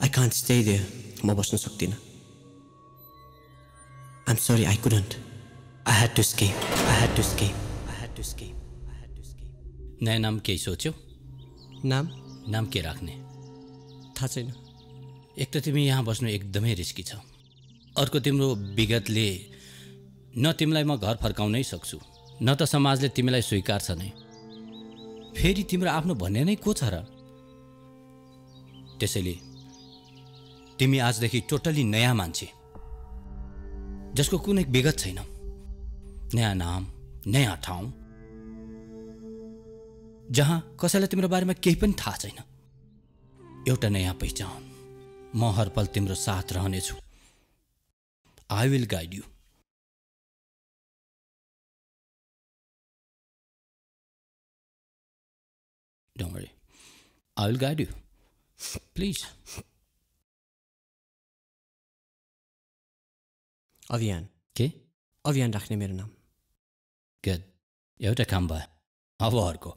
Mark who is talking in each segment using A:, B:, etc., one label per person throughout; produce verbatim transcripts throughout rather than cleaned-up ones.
A: can't stay there. म बस्न सक्दिनँ. I'm sorry, I couldn't. I had to escape. I had to escape. I had to escape. I had to escape.
B: नयाँ नाम केही सोच्यौ?
A: नाम?
B: नाम के राख्ने?
A: थाहा छैन.
B: एक त तिमी यहाँ बस्नु एकदमै रिस्की छ. अर्को तिम्रो विगतले न तिमीलाई म घर फर्काउनै सक्छु, न त समाजले तिमीलाई स्वीकार्छ नै. फेरि तिम्रो आफ्नो भन्ने नै को छ र? त्यसैले तिमी आजदेखि टोटली नयाँ मान्छे, जसको कुनै विगत छैन. नयाँ नाम, नयाँ ठाउँ, जहाँ कसैलाई तिम्रो बारेमा केही पनि थाहा छैन. एउटा नयाँ पहिचान. म हर पल तिम्रो साथ रहनेछु. I will guide you. Don't worry. I will guide you. Please.
A: अभियान.
B: के?
A: अभियान राख्ने मेरो नाम.
B: Good. एउटा काम भयो. अब अर्को.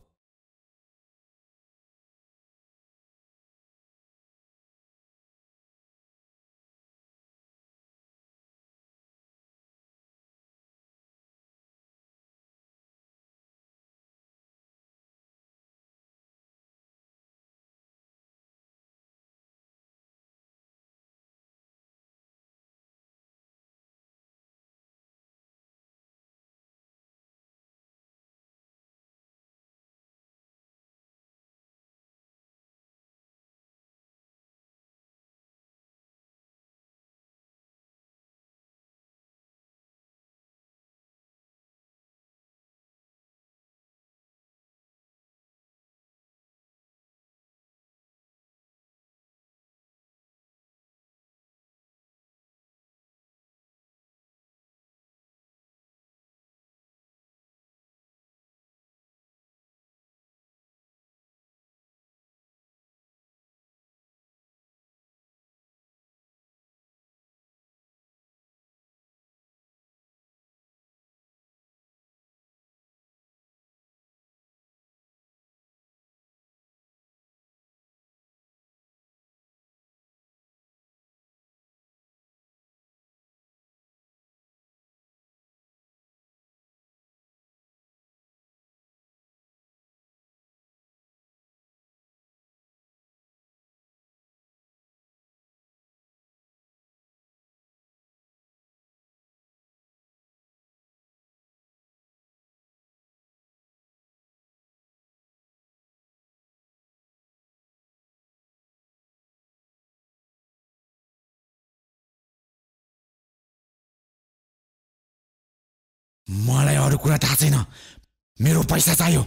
C: मलाई अरु कुरा थाहा छैन. मेरो पैसा चाहियो.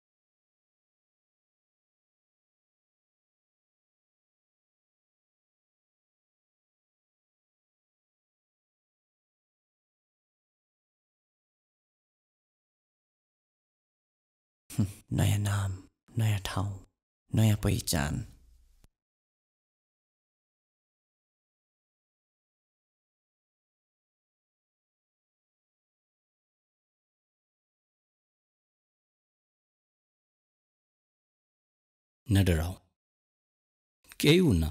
A: नयाँ नाम, नयाँ ठाउँ, नयाँ पहिचान.
B: नडराऊ. केही हुन्न.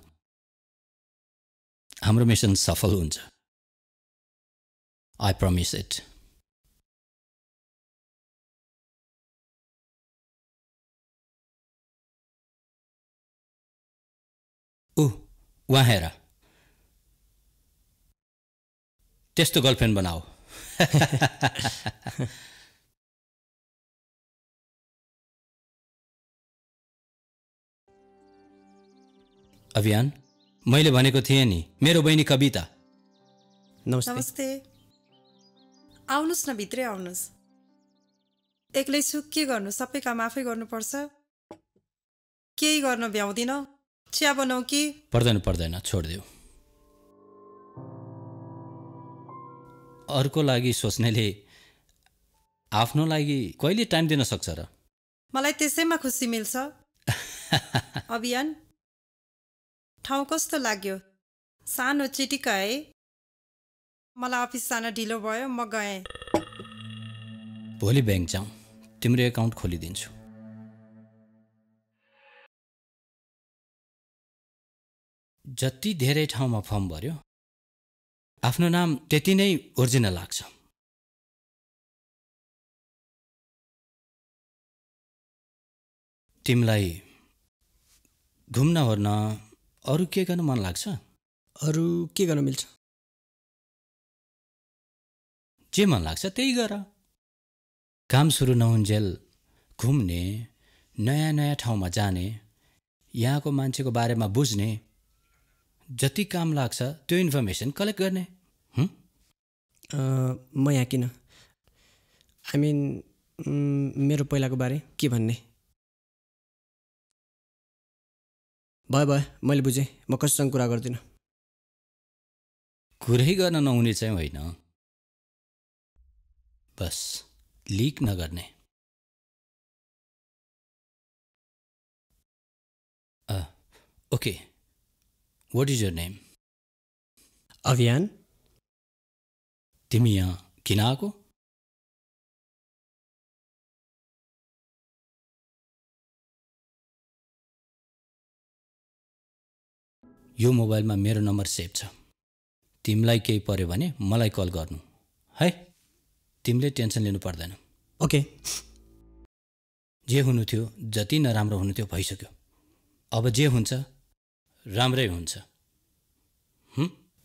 B: हाम्रो मिसन सफल हुन्छ. I promise it. ऊ वहाँ हेर. त्यस्तो गर्लफ्रेन्ड बनाऊ. अभियान, मैले भनेको थिएँ नि, मेरो बहिनी कविता.
A: नमस्ते.
D: नमस्ते. आउनुस् न, भित्रै आउनुस्. एक्लै छु, के गर्नु? सबै काम आफै गर्नुपर्छ. केही गर्न भ्याउँदिन. चिया बनाऊ कि?
B: पर्दैन पर्दैन, छोडिदेऊ. अर्को लागि सोच्नेले आफ्नो लागि कहिले टाइम दिन सक्छ र?
D: मलाई त्यसैमा खुसी मिल्छ. अभियान, ठाउँ कस्तो लाग्यो? सानो चिटिका है. मलाई अफिस जान ढिलो भयो, म गएँ.
B: भोलि ब्याङ्क जाउँ. तिम्रो एकाउन्ट खोलिदिन्छु. जति धेरै ठाउँमा फर्म भर्यो आफ्नो नाम त्यति नै ओरिजिनल लाग्छ। तिमीलाई घुम्न ओर्न अरू के गर्न मन लाग्छ?
E: अरू के गर्न मिल्छ?
B: जे मन लाग्छ त्यही गर। काम सुरु नहुन्जेल घुम्ने, नयाँ नयाँ ठाउँमा जाने, यहाँको मान्छेको बारेमा बुझ्ने, जति काम लाग्छ त्यो इन्फर्मेसन कलेक्ट गर्ने। हुँ?
E: म यहाँ किन? आई मिन मेरो पहिलाको बारे के भन्ने? भयो भयो, मैले बुझेँ। म कसैसँग कुरा गर्दिनँ।
B: कुरै गर्न नहुने चाहिँ होइन, बस लिक नगर्ने। Okay, what is your name?
E: Abhiyan.
B: तिमी यहाँ किन आएको? यो मोबाइलमा मेरो नम्बर सेभ छ। तिमीलाई केही पर्यो भने मलाई कल गर्नु है। तिमीले टेन्सन लिनु पर्दैन।
E: ओके।
B: जे हुनु थियो, जति नराम्रो हुनु थियो भइसक्यो। अब जे हुन्छ राम्रै हुन्छ। हुँ?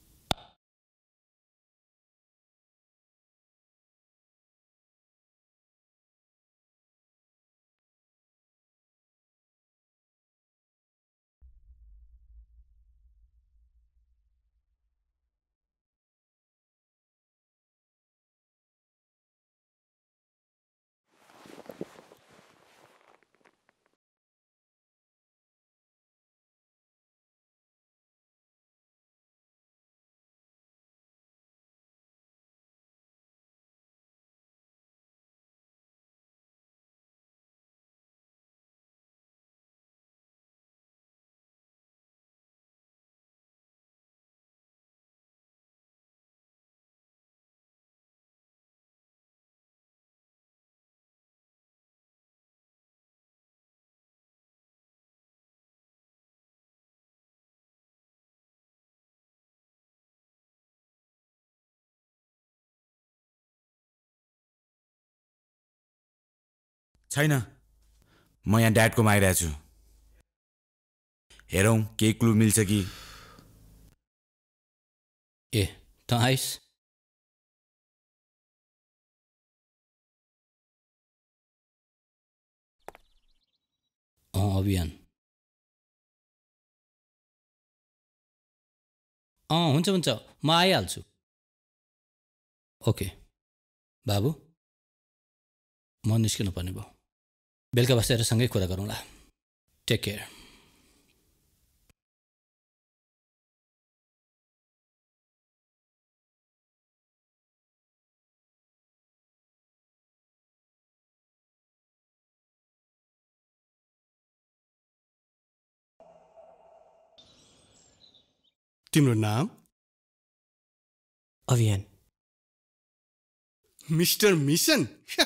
C: छैन, म यहाँ ड्याडकोमा आइरहेको छु। हेरौँ केही क्लु मिल्छ कि।
B: ए त आइस। अँ अभियान। अँ हुन्छ हुन्छ, म आइहाल्छु। ओके बाबु, म निस्किनु पर्ने भयो। बेलुका बसेर सँगै कुरा गरौँला। Take care.
F: तिम्रो नाम?
E: अभियान।
F: Mister Mission.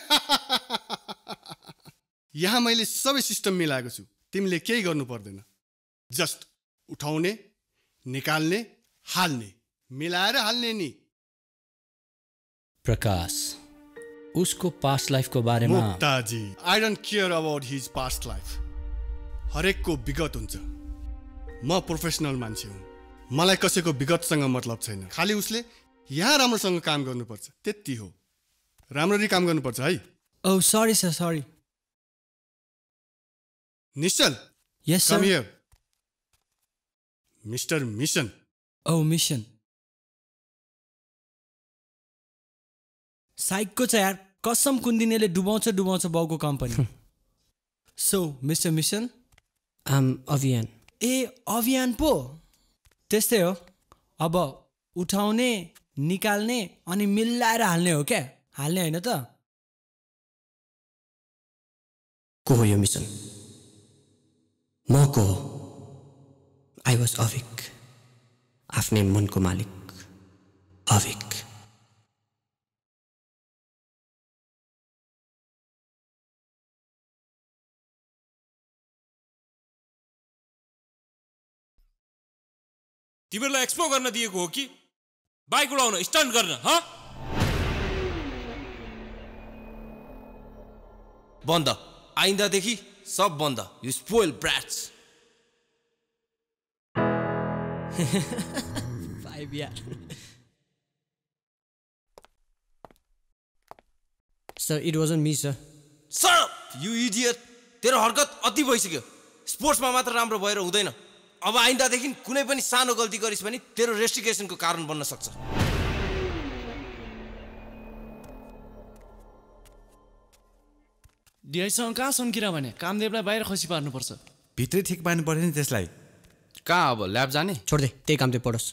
F: यहाँ मैले सबै सिस्टम मिलाएको छु। तिमीले केही गर्नु पर्दैन। जस्ट उठाउने, निकाल्ने, हाल्ने, मिलाएर हाल्ने नि।
B: प्रकाश, उसको पास्ट लाइफको बारेमा।
F: Mukta ji, I don't care about his past life. हरेकको विगत हुन्छ। म प्रोफेसनल मान्छे हुँ। मलाई कसैको विगतसँग मतलब छैन। खालि उसले यहाँ राम्रोसँग काम गर्नुपर्छ, त्यति हो। राम्ररी काम गर्नुपर्छ है।
E: Oh sorry sir, sorry.
F: Nishchal,
E: yes
F: come
E: sir.
F: Here. Mister Mission.
E: Oh Mission. साइकको छ यार, कसम कुन्दिनेले डुबाउँछ डुबाउँछ बाउको कम्पनी। So mister Mission. I'm Abhiyan. ए अभियान पो त्यस्तै हो। अब उठाउने, निकाल्ने अनि मिलाएर हाल्ने हो क्या? हाल्ने होइन त? को हो यो मिसन? म को हो? आई वाज अभिक, आफ्नै मनको मालिक अभिक।
G: तिमीहरूलाई एक्सप्लोर गर्न दिएको हो कि बाइक उडाउन स्टन्ट गर्न ह बन्द आइन्दादेखि सब बन्द यु स्पोइल ब्राट्स
E: फाइभ यार sir it wasn't me sir
G: sir you idiot तेरो हरकत अति भइसक्यो स्पोर्ट्समा मात्र राम्रो भएर हुँदैन अब आइन्दादेखि कुनै पनि सानो गल्ती गरिस् भने तेरो रेस्ट्रिकेसनको कारण बन्न सक्छ
H: डिआईसँग कहाँ सन्किरा भने कामदेवलाई बाहिर खसी पार्नुपर्छ
C: भित्रै ठिक पार्नु पर्यो नि त्यसलाई
G: कहाँ अब ल्याब जाने
E: छोड दे त्यही कामदेव पढोस्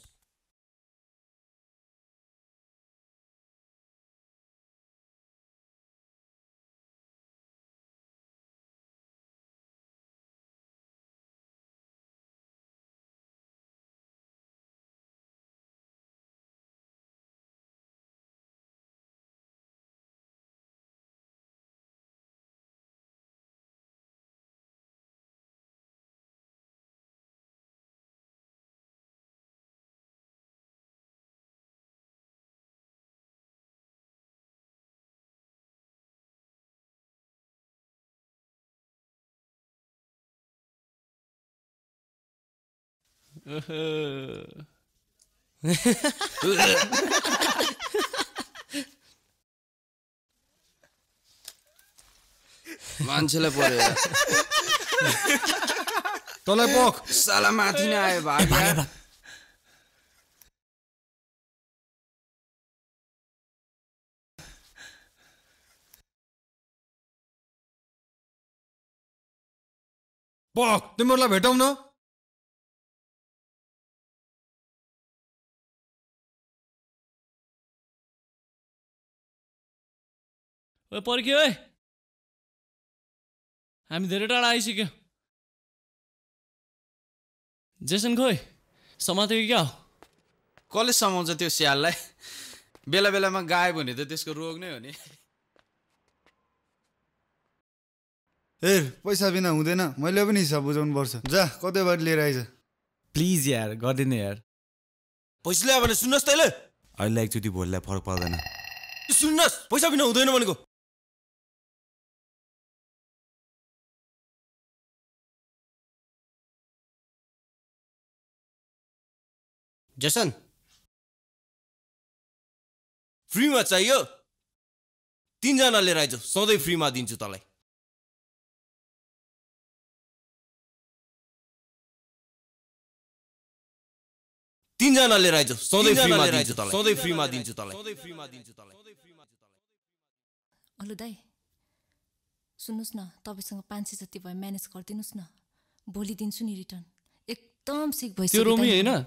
G: मान्छेलाई पर्यो
C: तँलाई पख
G: साला माथि नै आयो भाग
C: पख तिमीहरूलाई भेटौँ न
H: ओ पर्क्यो है हामी धेरै टाढा आइसक्यो जेसन खोइ समातेको क्या हो
I: कसले समाउँछ त्यो स्याललाई बेला बेलामा गायो भने त त्यसको रोग नै हो नि
J: हेर पैसा बिना हुँदैन मैले पनि हिसाब बुझाउनु पर्छ जा कतैबाट लिएर आइज
C: प्लिज यार गर्दिन यार
G: पैसा ल्यायो भने सुन्नुहोस् तैँले
C: अहिले एकचोटि भोलिलाई फरक पर्दैन
G: सुन्नुहोस् पैसा बिना हुँदैन भनेको
E: जसन
G: फ्रीमा चाहियो तीनजना लिएर आइज सधैँ फ्रीमा दिन्छु तँलाई तीनजना लिएर आइज सधैँ फ्रीमा दिन्छु तँलाई सधैँ फ्रीमा दिन्छु तँलाई सधैँ फ्रीमा दिन्छु तँलाई
K: हेलो दाइ सुन्नुहोस् न तपाईँसँग पाँच सय जति भयो म्यानेज गरिदिनुहोस् न भोलि दिन्छु नि रिटर्न एकदम सिक भइसक्यो
H: त्यो रोमी होइन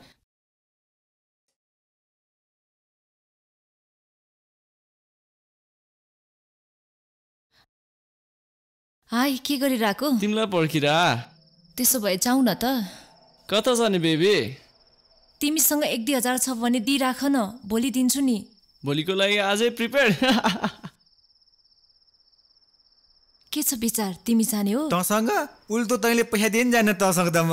K: हाई के गरिरहेको
H: तिमीलाई पर्खिरा
K: त्यसो भए जाउँ न त
H: कता जाने बेबी
K: तिमीसँग एक दुई हजार छ भने दिइराख न भोलि दिन्छु नि
H: भोलिको लागि आजै प्रिपेयर
K: के छ विचार तिमी जाने हो
C: तँसँग उल्टो तैँले पैसा दिए नि जाने तँसँग त म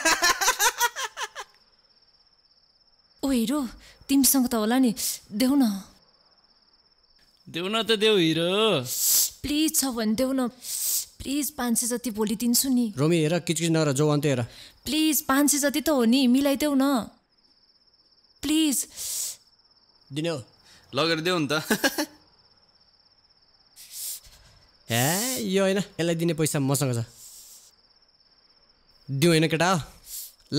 K: ओ हिरो तिमीसँग त होला नि देऊ न
H: देऊ न त देऊ हिरो
K: प्लिज छ भने देऊ न प्लिज पाँच सय जति भोलि दिन्छु नि
E: रोमी हेर किचकिच नगर जो अन्त हेर
K: प्लिज पाँच सय जति त हो नि मिलाइदेऊ न प्लिज
E: दिने हो
I: लगेर देऊ नि त
E: ए यो होइन यसलाई दिने पैसा मसँग छ दिउँ होइन केटा ल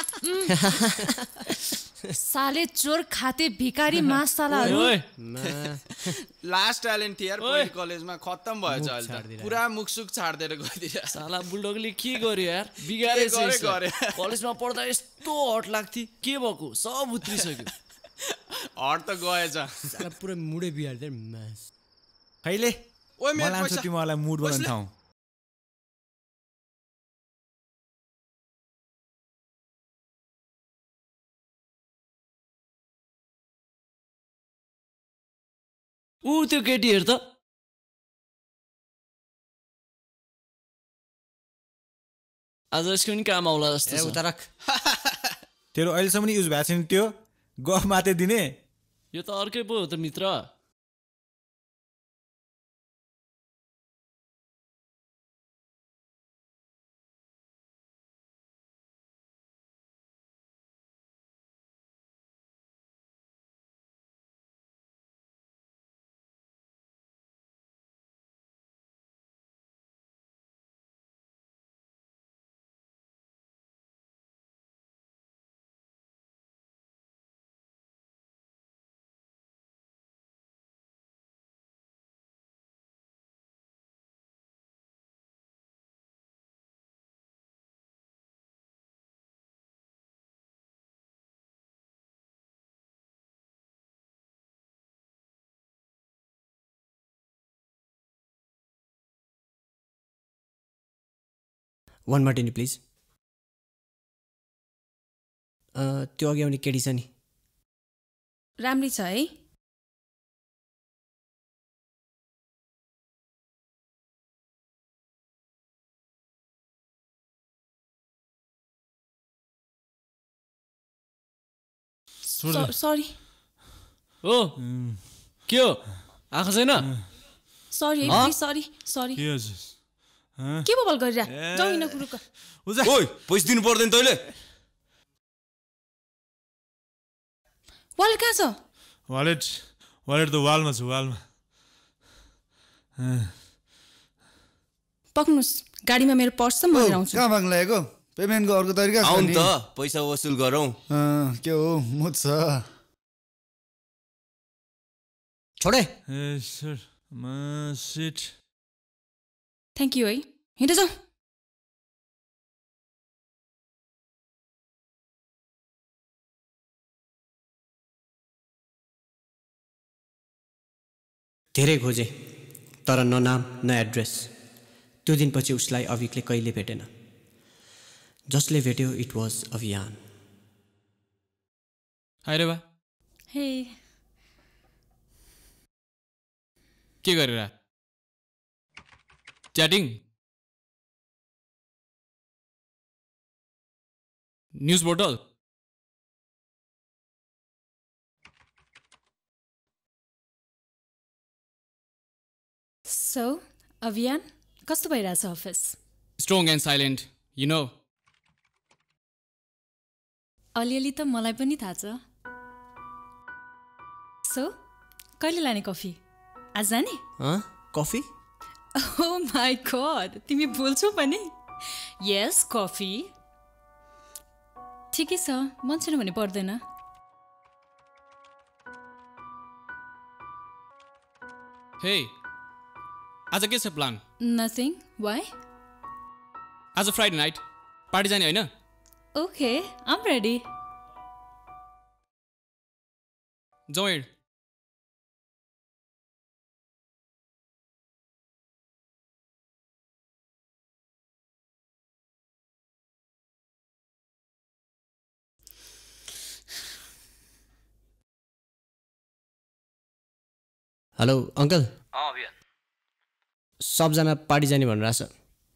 K: साले चोर खाते भिकारी मासालाहरू
I: लास्ट ट्यालेन्ट थियो यार पहिलो कलेजमा खत्तम भएछ अहिले त पुरा मुखसुक छाड्दिएर गइदिएर
H: साला बुलडगले के गर्यो यार बिगारेछ कलेजमा पढ्दा यस्तो हट लाग्थ्यो के भएको सब उत्रिसक्यो
I: हट त गएछ
E: साला पुरै मुडै बिगार्दै
C: खैले
I: ओए मेरो
C: मलाई
I: पैसा
C: तिमीलाई मुड बनाउन ठाउँ
H: ऊ त्यो केटी हेर त आज यसको नि काम आउला जस्तो छ
E: उता राख
L: तेरो अहिलेसम्म युज भएको छैन त्यो गफ मात्रै दिने
H: यो त अर्कै पो हो त मित्र
E: वान मार्टिनी प्लिज त्यो अघि आउने केडी छ नि
K: राम्री छ है सरी
H: ओ के हो आँखा छैन
K: सरी है सरी सरी के बबल गरिरा जाऊ न कुरुक
G: ओइ पैसा दिनु पर्दैन तैले
K: वालेट कहाँ छ
L: वालेट वालेट त वालमा छ वालमा
K: पक्नुस् गाडीमा मेरो पर्स छ म लिएर आउँछु
J: कहाँ भाग लागेको पेमेन्टको अर्को तरिका छ
G: आउन
J: नि
G: त पैसा वसुल गरौँ
J: के हो मुछ छ
E: छोडे
L: ए सर म सिट
K: थ्याङ्क यू है हिँड जाऊ
E: धेरै खोजे तर न नाम न एड्रेस त्यो दिनपछि उसलाई अभिकले कहिले भेटेन जसले भेट्यो इट वाज अभियान
H: हाय रे बा
K: हे
H: के गरेर chatting news portal
K: so Abhiyan कस्तो भइरहेछ office
H: strong and silent you know
K: अलिअलि त मलाई पनि थाहा छ सो कहिले लाने कफी आज जाने
E: कफी
K: ओ माई गॉड तिमी बोल्छौ पनि यस कफी ठिकै छ मन छैन भने पर्दैन
H: हे आज के छ प्लान
K: नथिङ वाइ
H: आज फ्राइडे नाइट पार्टी जाने होइन
K: ओके आम रेडी
H: जाउँ हिँड
E: हेलो अङ्कल
B: अँ अभियान
E: सबजना पार्टी जाने भनेर छ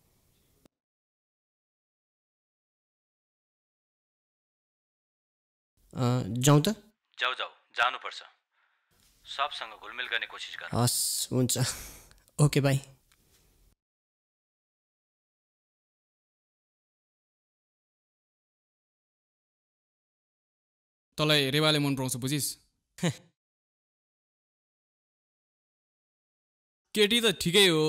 E: जाउँ त
B: जाऊ जाऊ जानुपर्छ सबसँग घुलमिल गर्ने कोसिस गर
E: हस् हुन्छ ओके बाई
H: तँलाई रेवाले मन पराउँछ बुझिस् केटी त ठिकै हो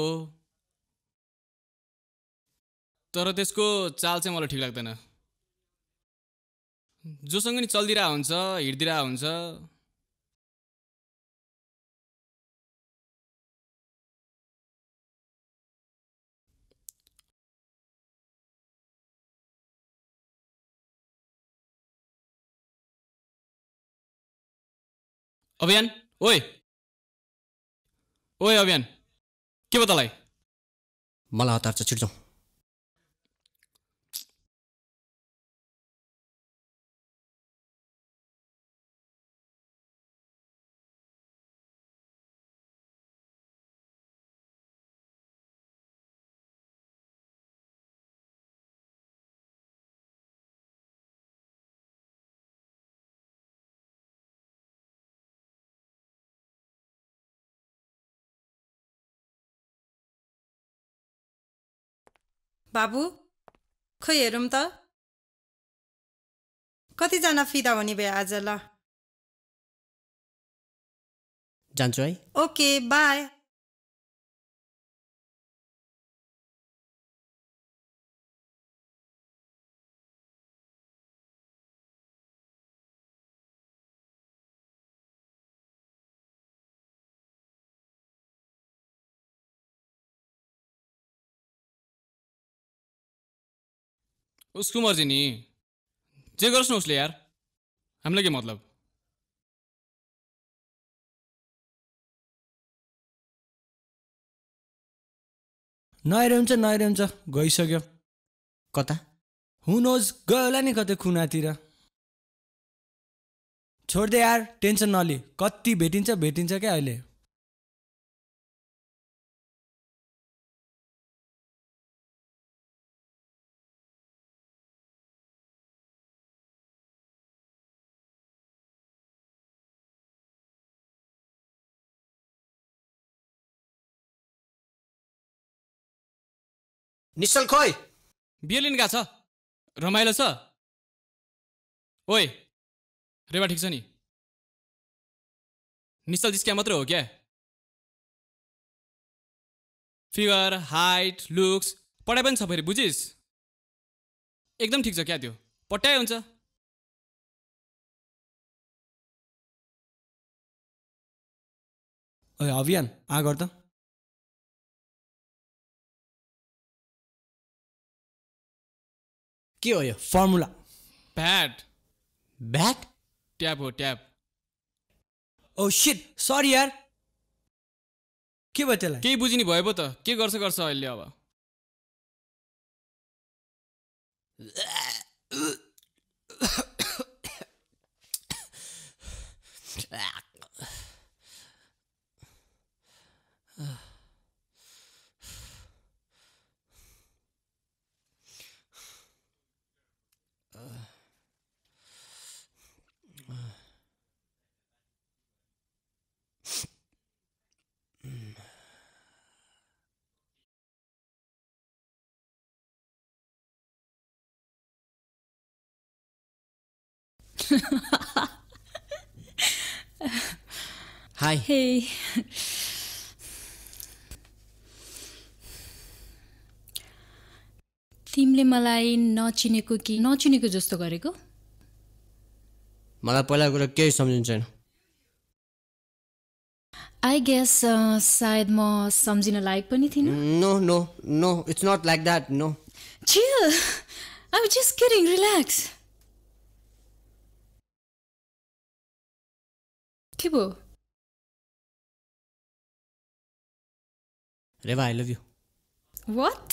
H: तर त्यसको चाल चाहिँ मलाई ठिक लाग्दैन जोसँग नि चल्दिरहेको हुन्छ हिँड्दिरहेको हुन्छ अभियान ओए ओए अभियान के भयो तँलाई
E: मलाई हतार छ छिटो जाउँ
D: बाबु खोइ हेरौँ त कतिजना फिदा हुने भए आज ल
M: जान्छु है
D: ओके बाई
N: उसको मर्जी नि जे गर्छ न उसले यार हामीलाई के मतलब
E: नहेरे हुन्छ नहेरे हुन्छ गइसक्यो
M: कता
E: हु नोज गयो होला नि कतै खुनातिर छोड्दे यार टेन्सन नलि कति भेटिन्छ भेटिन्छ क्या अहिले
G: निश्चल खोइ
N: बियर लिन गएको छ रमाइलो छ ओए रेवा ठिक छ नि निश्चल जिस्क्या मात्र हो क्या फिगर हाइट लुक्स पढाइ पनि छ फेरि बुझिस् एकदम ठिक छ क्या त्यो पट्याइ हुन्छ
E: ओए अभियान आ गर त
M: के हो यो
E: फर्मुला
N: ब्याट
M: ब्याट
N: ट्याप हो ट्याप
E: ओ शिट सरी यार के भयो त्यसलाई
N: केही बुझिनी भयो पो त के गर्छ गर्छ अहिले अब
M: हाई
K: हे तिमीले मलाई नचिनेको कि नचिनेको जस्तो गरेको
M: मलाई पहिला कुरा केही सम्झिन्छ छैन
K: आई गेस सायद म सम्झिन लायक पनि थिइनँ
M: no no no it's not like that no
K: chill I am just kidding relax के भयो
M: Rewa I love you
K: What?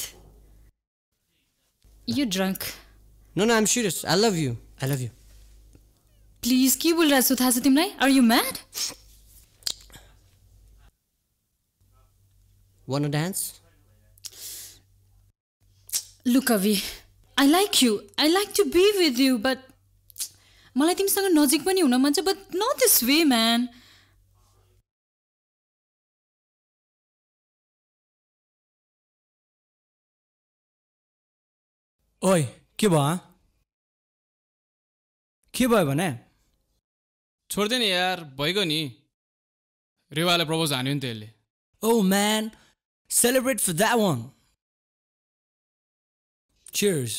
K: You're drunk.
M: No, no, I'm serious. I love you. I love you.
K: Please, के बोलिरहेको छु थाहा छ तिमीलाई? Are you mad?
M: Wanna dance?
K: Look, Avi, I like you. I like to be with you, but मलाई तिमीसँग नजिक पनि हुन मन छ, but not this way, man.
E: ओइ के भयो के भयो भने
N: छोड्दे नि यार भइगयो नि रेवालाई प्रपोज हान्यो नि त्यसले
E: oh man celebrate for that one cheers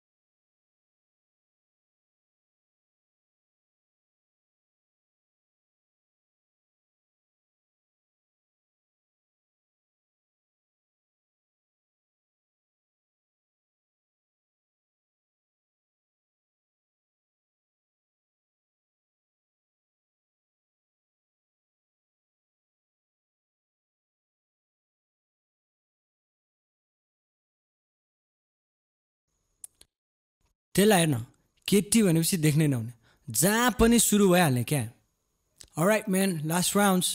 E: त्यसलाई हेर्न केटी भनेपछि देख्नै नहुने जहाँ पनि सुरु भइहाल्ने क्या अलराइट म्यान लास्ट राउन्ड्स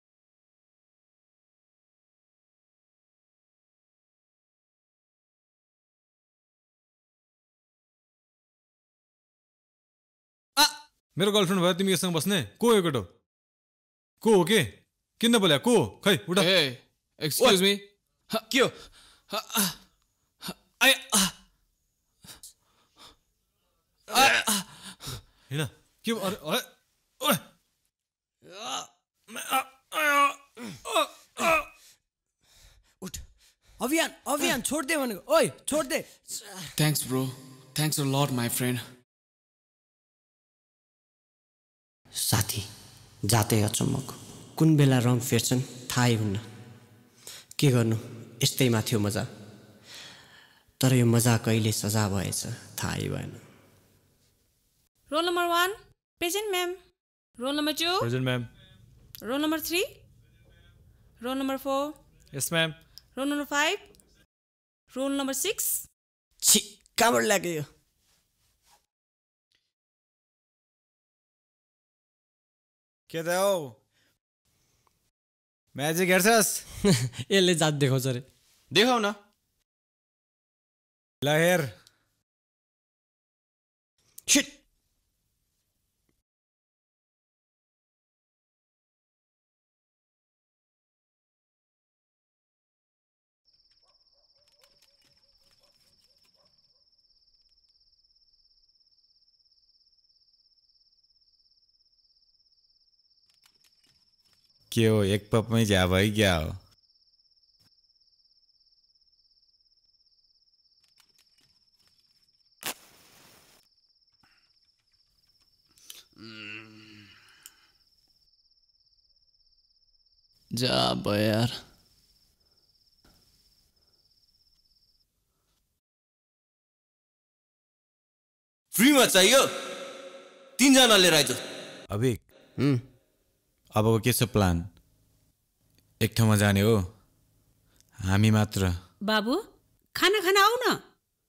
L: मेरो गर्लफ्रेन्ड भयो तिमी यससँग बस्ने को हो केटो को हो के किन बोल्या को खै उठ
N: ए एक्सक्युज मी
G: के हो
N: आई
L: हैन के अरे अरे ओए
E: उठ अभियान अभियान छोड दे भनेको ओइ छोड दे
I: thanks bro thanks a lot my friend
M: साथी जातै अचम्मको कुन बेला रङ फेर्छन् थाहै हुन्न के गर्नु यस्तैमा थियो मजा तर यो मजा कहिले सजा भएछ थाहै भएन
O: roll number one present ma'am roll number two
L: present ma'am
O: roll number three roll number four
L: yes ma'am
O: roll number five roll number six
E: छि कहाँबाट ल्याएको यो
C: के त हौ म्याजिक हेर्छस्
M: यसले जात देखाउँछ अरे
I: देखाउ न
C: ल हेर
M: शिट
C: के हो एक पपमै झ्या भयो क्या हो
H: जा भयो यार
G: फ्रीमा चाहियो तीनजना लिएर आइज
C: अभिक अबको के छ प्लान एक ठाउँमा जाने हो हामी मात्र
O: बाबु खाना खाना आऊ न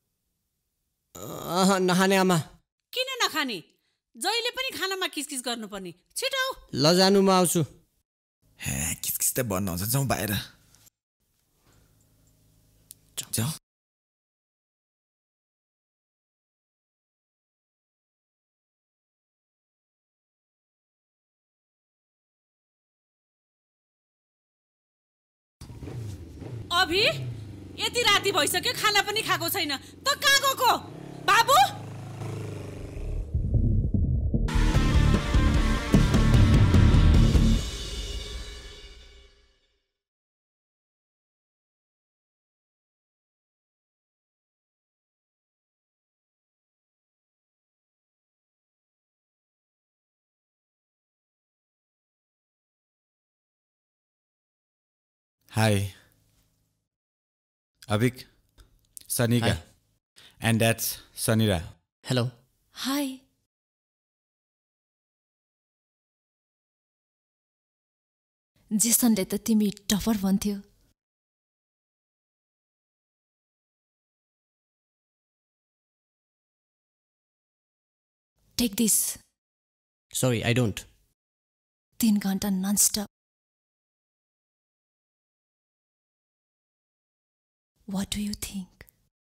M: नखाने आमा
O: किन नखाने जहिले पनि खानामा किसकिस गर्नुपर्ने छिटो आऊ
M: ल जानु म आउँछु
C: हे किसकिस त भन्नु हुन्छ जाउँ बाहिर जाउँ
O: अभि यति राति भइसक्यो खाना पनि खाएको छैन त कहाँ गएको बाबु
C: hi Avik, Sanika, Hi. And that's Sanira.
M: Hello.
K: Hi. जेसनले त तिमी टफर भन्थ्यो take this
M: Sorry, I don't.
K: तीन घन्टा nonstop What do you think?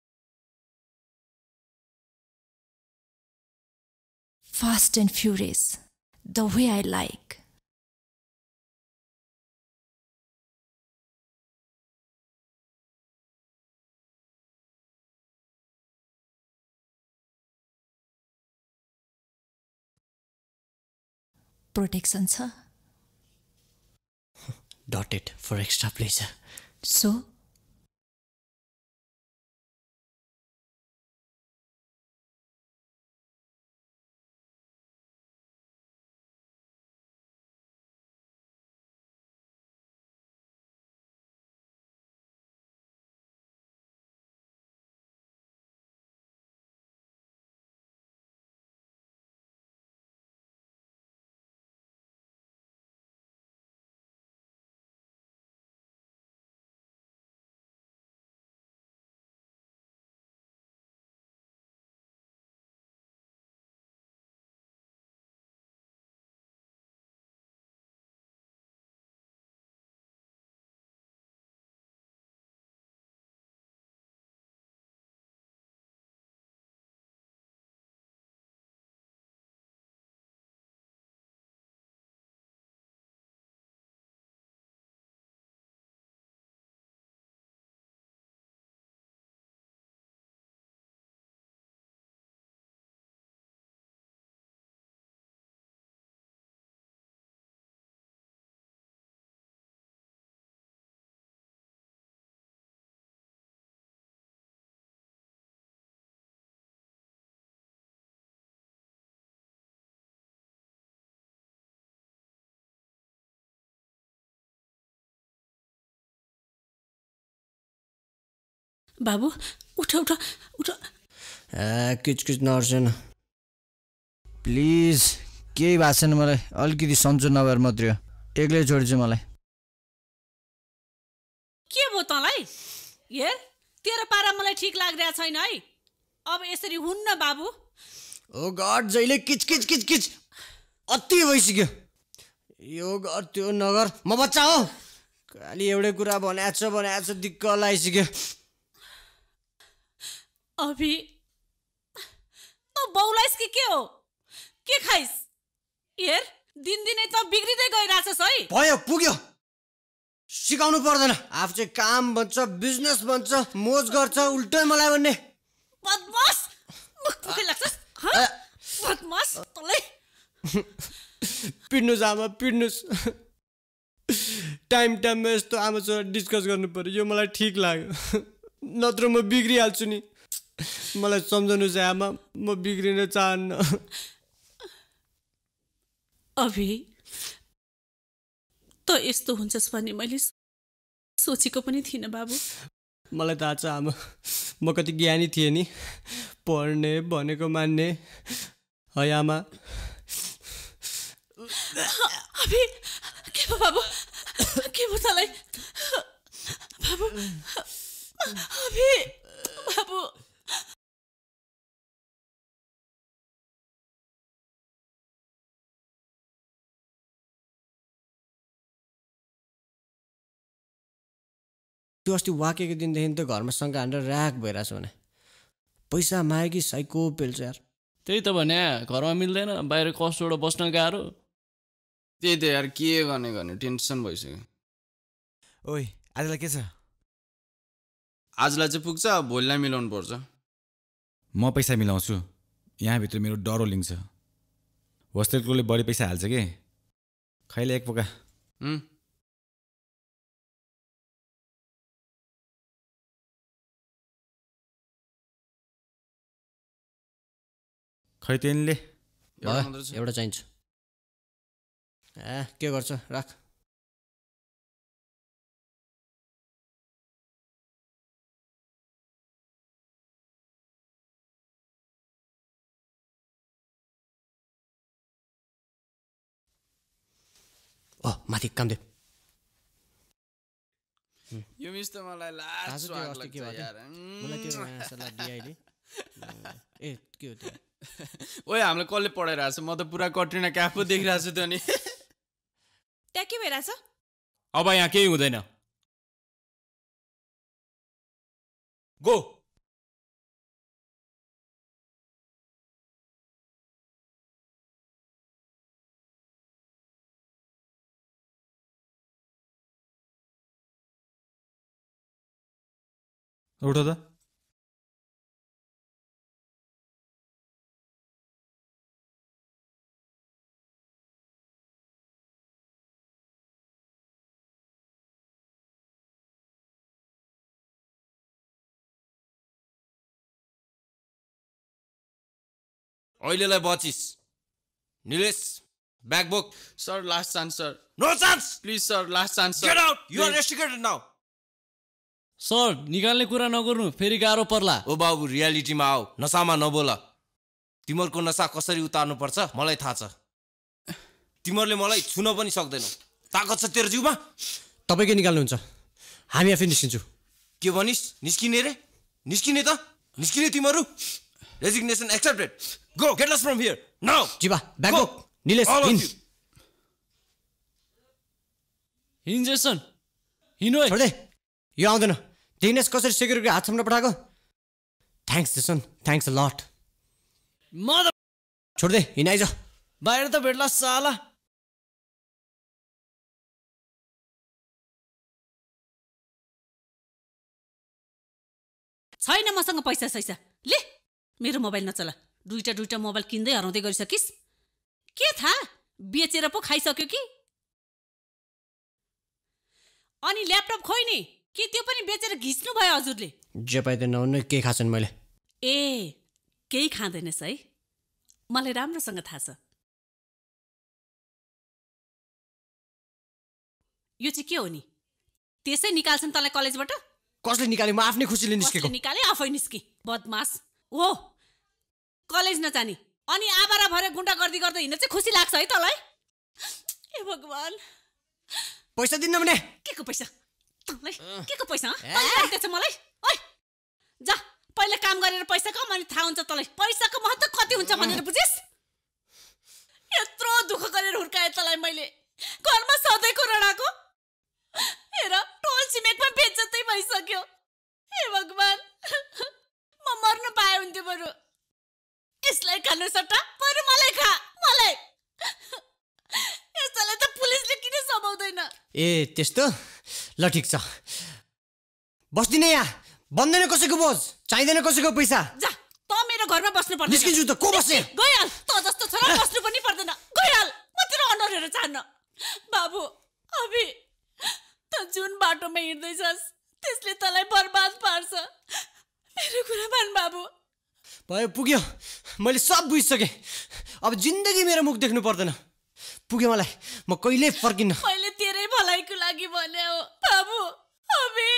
K: Fast and furious, the way I like. Protection, sir.
M: Dot it for extra pleasure.
K: So?
O: बाबु उठ उठ उठ
M: ए किचकिच नर्सेन प्लिज केही भएको छैन मलाई अलिकति सन्चो नभएर मात्रै हो एक्लै छोडिदियो मलाई
O: के भयो तँलाई हेर तेरो पारा मलाई ठिक लागिरहेको छैन है अब यसरी हुन्न बाबु
M: ओ गड जहिले किच किच किच किच अति भइसक्यो यो घर त्यो नगर म बच्चा हो खालि एउटै कुरा भनेछ भनेछ दिक्क लागिसक्यो
O: अभि त बौलाइस कि के हो के खाइस हेर दिनदिनै त बिग्रिँदै गइरहेछस् है
M: भयो पुग्यो सिकाउनु पर्दैन आफू चाहिँ काम भन्छ बिजनेस भन्छ मोज गर्छ उल्टै मलाई भन्ने
O: बदमास मुखै लाग्छस् बदमास तँलाई
M: पिट्नुहोस् आमा पिट्नुहोस् टाइम टाइममा यस्तो आमासँग डिस्कस गर्नु पर्यो यो मलाई ठिक लाग्यो नत्र म बिग्रिहाल्छु नि मलाई सम्झाउनुहोस् आमा म बिग्रिन चाहन्न
O: अभि त यस्तो हुन्छस् भन्ने मैले सोचेको पनि थिइनँ बाबु
M: मलाई थाहा छ आमा म कति ज्ञानी थिएँ नि पढ्ने भनेको मान्ने है आमा
O: अभि के भयो बाबु के भयो तँलाई बाबु अभि बाबु
M: त्यो अस्ति वाकेको दिनदेखि त घरमा शङ्का हानेर ऱ्याक भइरहेछ भने पैसा माग्यो कि साइको पेल्छ यार
H: त्यही त भने घरमा मिल्दैन बाहिर कष्टबाट बस्न गाह्रो
I: त्यही त यार के गर्ने गर्ने टेन्सन भइसक्यो
C: ओइ आजलाई के छ
I: आजलाई चाहिँ पुग्छ भोलिलाई मिलाउनु पर्छ
C: म पैसा मिलाउँछु यहाँभित्र मेरो डरो लिन्छ होस्टेलकोले बढी पैसा हाल्छ कि खैले एक पोका खै तिनले
M: एउटा चाहिन्छ ए के गर्छ राख ओ माथि कामदेव
I: यो मिस त मलाई लास्ट लाग्छ यार
M: मलाई त्यो नयाँ सल्लाह दिइले ए के हो त्यो
I: ओए हामीले कसले पढाइरहेछ म त पुरा कट्रिना क्याफ पो देखिरहेको छु त नि
O: त्यहाँ के भइरहेछ
H: अब यहाँ केही हुँदैन गो
L: उठ त
G: अहिलेलाई बचिस Nilesh back book
I: sir last chance sir
G: no chance
I: please sir last chance sir
G: get out you are restricted now
H: sir निकाल्ने कुरा नगर्नु फेरि गाह्रो पर्ला
G: ओ बाबु रियालिटीमा आऊ नसामा नबोल तिमीहरूको नसा कसरी उतार्नु पर्छ मलाई थाहा छ तिमीहरूले मलाई छुन पनि सक्दैनौ ताकत छ तेरो जिउमा
M: तपाईकै निकाल्नुहुन्छ हामी आफै निस्किन्छु
G: के भनिस् निस्किने रे निस्किने त निस्किने तिमीहरू resignation accepted go get lost from here now
M: Jeeva back go Nilesh हिन
H: हिन जेसन हिन ओए
M: छोड दे यो आउँदैन दिनेश कसरी सेक्युरिटी हात सम्न पठाएको thanks Jason thanks a lot
H: mother
M: छोड दे हिन आइज
H: बाहिर त भेट्ला साला
O: छैन मसँग पैसा सैसा ले मेरो मोबाइल नचला दुईटा दुईटा मोबाइल किन्दै हराउँदै गरिसकिस् के थाहा बेचेर पो खाइसक्यो कि अनि ल्यापटप खोइ नि के त्यो पनि बेचेर घिच्नु भयो हजुरले
M: जे पाइदिन नहुनु के खाछन् मैले
O: ए केही खाँदैनस् है मलाई राम्रोसँग थाहा छ यो चाहिँ के हो नि त्यसै निकाल्छन् तँलाई कलेजबाट
M: कसले निकाले? म आफ्नै खुसीले निस्केको।
O: कसले निकाले? आफै निस्की बदमास हो। कलेज नजानी अनि आबारा भरे गुण्डा गर्दी गर्दै हिँड्न चाहिँ खुसी लाग्छ है तँलाई? ए भगवान,
M: पैसा दिन्न भने?
O: के को पैसा? तँलाई के को पैसा? पैसा दिन्छ मलाई? ओइ जा पहिले काम गरेर पैसा कम, अनि थाहा हुन्छ तँलाई पैसाको महत्त्व कति हुन्छ भनेर, बुझिस्? यत्रो दुःख गरेर हुर्काए तँलाई मैले, घरमा सधैँको रडाको हेर टोल छिमेकमा बेइज्जतै भइसक्यो। हे भगवान, म मर्न पाए हुन्थ्यो बरु। यसलाई खानु सट्टा बरु मलाई खा, मलाई। यसलाई त पुलिसले किन समाउँदैन?
M: ए त्यस्तो? ल ठिक छ, बस्दिन यहाँ, बन्दैन कसैको बोझ, चाहिँदैन कसैको पैसा।
O: जा त मेरो घरमा बस्नु पर्दैन।
M: निस्किन्छु त, को बस्ने?
O: गइहाल, त जस्तो छोरा बस्नु पनि पर्दैन, गइहाल। म तेरो अनुहार हेरेर चाहन्न। बाबु अभि, त जुन बाटोमा हिँड्दैछस् त्यसले तँलाई बर्बाद पार्छ। मेरो कुरा मान बाबु।
M: भयो, पुग्यो, मैले सब बुझिसकेँ। अब जिन्दगी मेरो मुख देख्नु पर्दैन। पुग्यो मलाई, म कहिले फर्किन्न।
O: मैले तेरै भलाइको लागि भने हो बाबु। अभि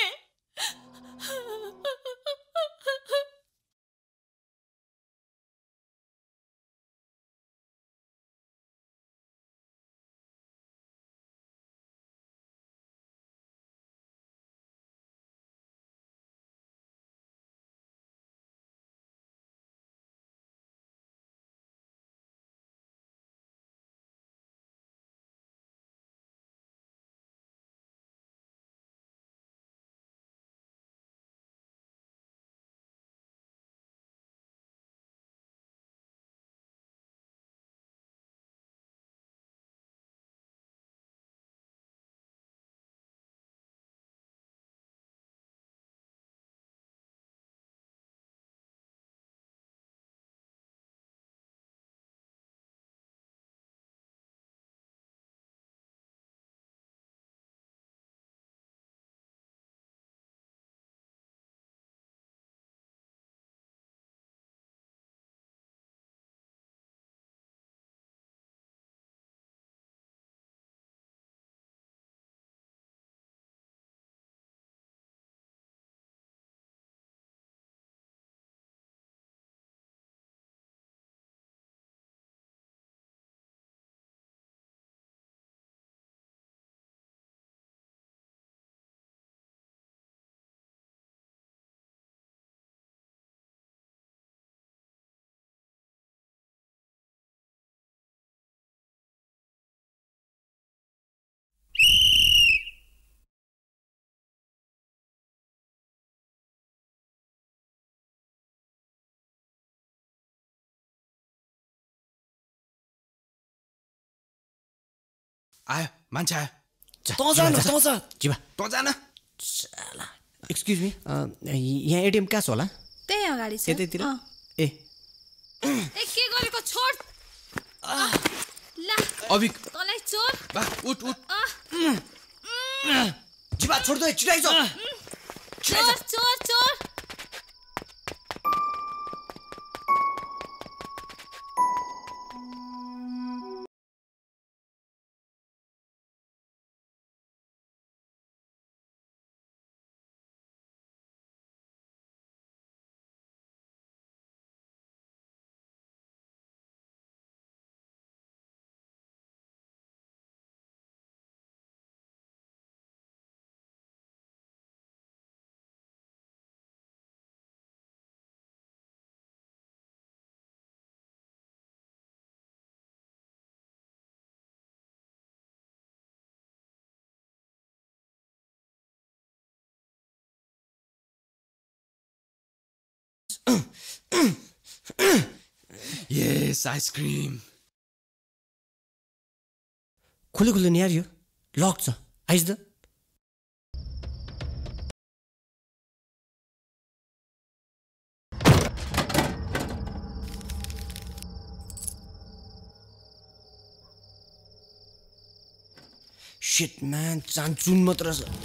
I: आयो, मान्छे आयो।
M: तँ जा न, तँ जा। जिबा,
I: तँ जा न।
M: एक्सक्युज मी, यहाँ एटिएम कहाँ छ होला?
P: त्यही अगाडि छ।
M: यतैतिर? ए
P: ए के गरेको? छोड। ला
I: अभि,
P: तँलाई चोर।
I: बा उठ उठ।
M: जिबा छोड दे, छिटै जा।
P: चोर चोर चोर।
I: Yes, ice cream.
M: खुले खुले नि यार, यो लक छ। आइज द। शिट म्यान, चान्चुन मात्र छ।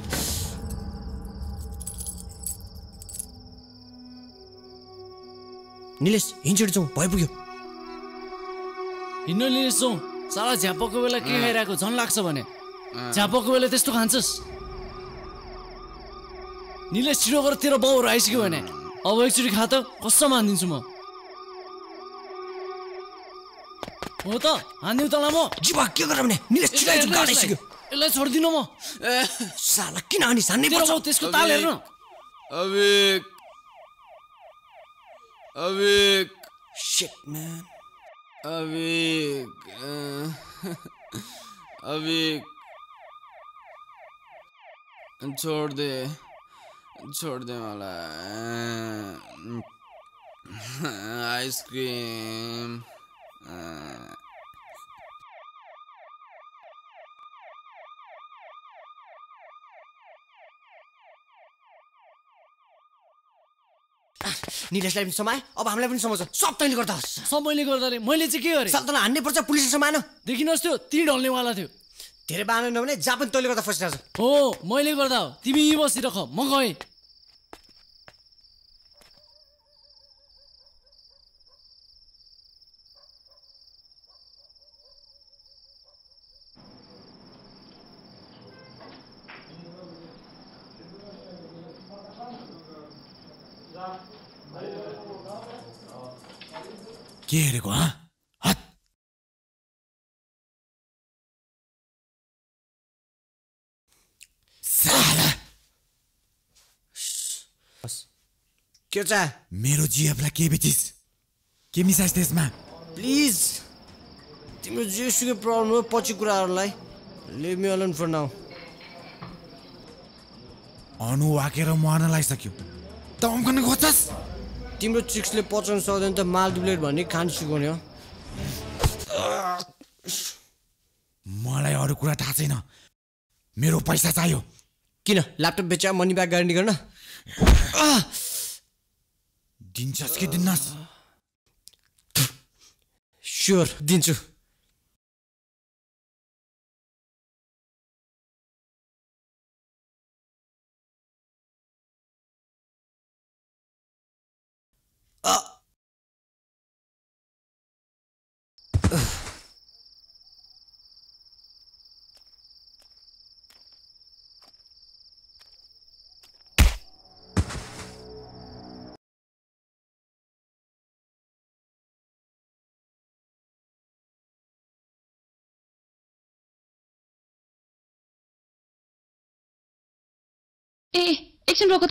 M: निलेश हिँड जाउँ, भइपुग्यो।
H: हिँड्न निलेश जाउँ। साला झ्यापको बेला के खाइरहेको झन् लाग्छ भने। झ्यापको बेला त्यस्तो खान्छस्? निलेश छिटो गरेर तेरो बाउहरू आइसक्यो भने अब एकचोटि खा त कसम हानिदिन्छु म हो त हान्दिउ तँलाई म
M: जीवा के गर भने निलेश छिटो आइज गाडी आइसक्यो
H: यसलाई छोडिदिनु म
M: साला किन हानि हान्नै पर्छ
H: त्यसको ताल हेर्नु
I: अविक अविक
M: शिट म्यान
I: अविक अविक छोड दे छोड दे मलाई आइसक्रिम
M: निलेशलाई पनि समाए अब हामीलाई पनि समाउँछ सब तैँले गर्दा
H: सबैले गर्दा रे मैले चाहिँ के गरेँ
M: साल तँलाई हान्नै पर्छ पुलिसले समाएन
H: देखिनुहोस् त्यो ती ढल्नेवाला थियो
M: धेरै बाँड्नु नभने जहाँ पनि तैँले गर्दा फसिरहेछ
H: हो मैले गर्दा हो तिमी यहीँ बसिरख म गएँ
C: के हेरेको हाँ हत साला
M: के चाहे
C: मेरो जिएफलाई के बेचिस के मिसाइस त्यसमा
M: प्लिज तिम्रो जेसुकै प्रब्लम हो पछि कुराहरूलाई leave me alone for now
C: Anu वाकेर मर्न लागिसक्यो त अम्कन खोज्छस्
M: तिम्रो चिक्सले पचाउनु सक्दैन त माल डुप्लेट भन्ने खान सिकाउने हो
C: मलाई अरू कुरा थाहा छैन मेरो पैसा चाहियो
M: किन ल्यापटप बेचा मनी ब्याग ग्यारेन्टी गर्न
C: दिन्छस् कि दिन्नस्
M: स्योर दिन्छु
P: ए एकछिन रोको त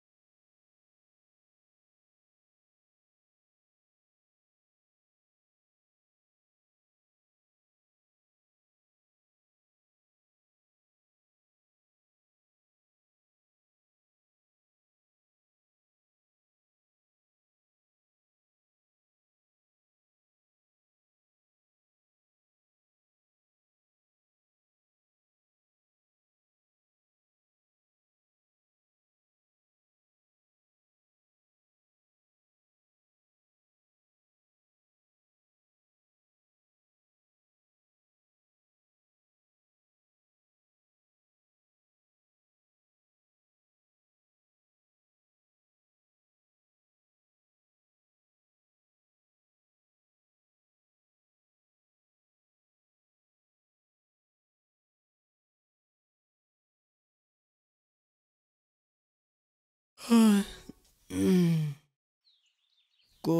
M: को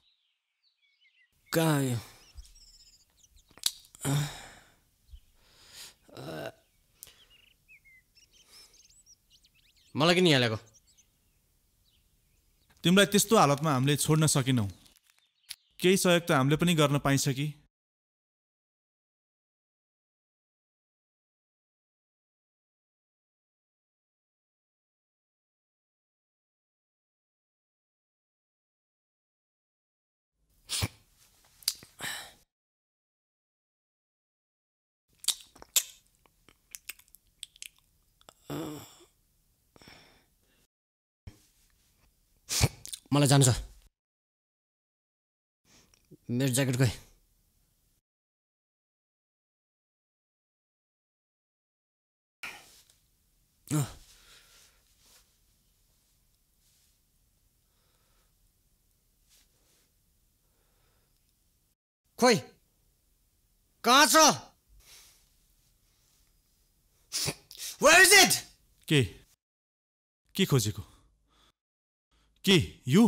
M: कहाँ आयो मलाई किन यहाँ ल्याएको
Q: तिमीलाई त्यस्तो हालतमा हामीले छोड्न सकेनौँ केही सहयोग त हामीले पनि गर्न पाइन्छ कि
M: मलाई जानु छ मेरो ज्याकेट खोइ खोइ कहाँ छ Where is it?
Q: के के खोजेको के यो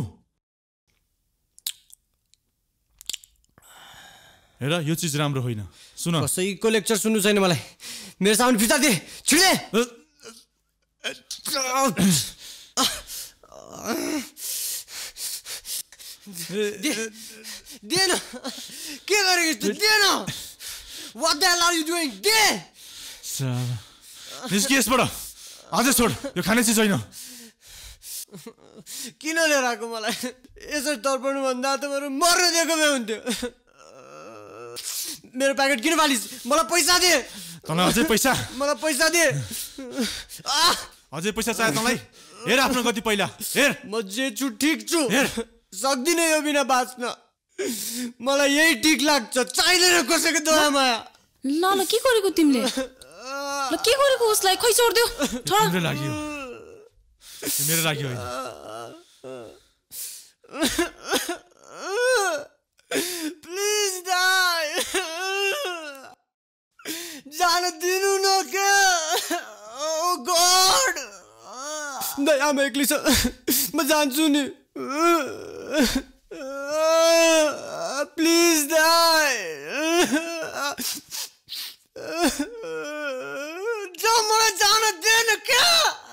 Q: हेर यो चिज राम्रो होइन सुन
M: कसैको लेक्चर सुन्नु छैन मलाई मेरो सामान फिर्ता दे छिडे दे न के गरेको तँ दे न What the hell are you doing? दे
Q: निस्कि यसबाट अझै छोड यो खाने चिज होइन
M: किन लिएर आएको मलाई यसरी तर्पनु भन्दा त बरु मर्न दिएको भए हुन्थ्यो मेरो प्याकेट किन फालिस् मलाई पैसा दे
Q: तँलाई अझै पैसा
M: मलाई पैसा दे
Q: अझै पैसा चाहियो तँलाई हेर आफ्नो गति पहिला हेर
M: म जे छु ठिक छु सक्दिनँ यो बिना बाँच्न मलाई यही ठिक लाग्छ चाहिँदैन कसैको दया माया
K: ल ल के गरेको तिमीले ल के गरेको उसलाई खै छोड्दियो
Q: मेरो लागि मेरो लागि होइन
M: प्लिज डाई जान दिनु न के ओ गॉड दया म एक्लै छ म जान्छु नि प्लिज डाई जो मलाई जान दे न क्या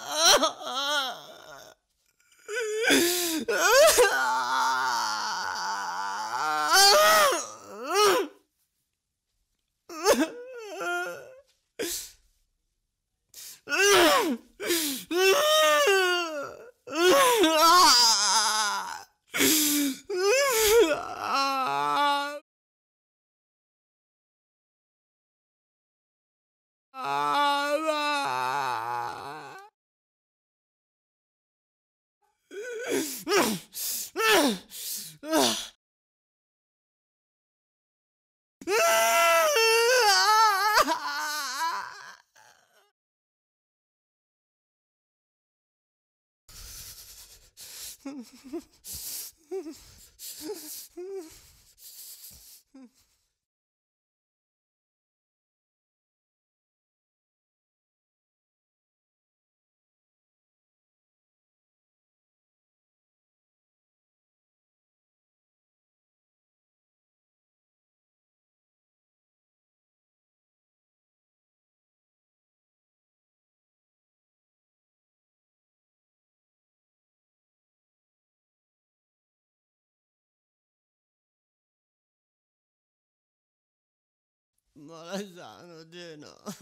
M: मलाई जानु दिएन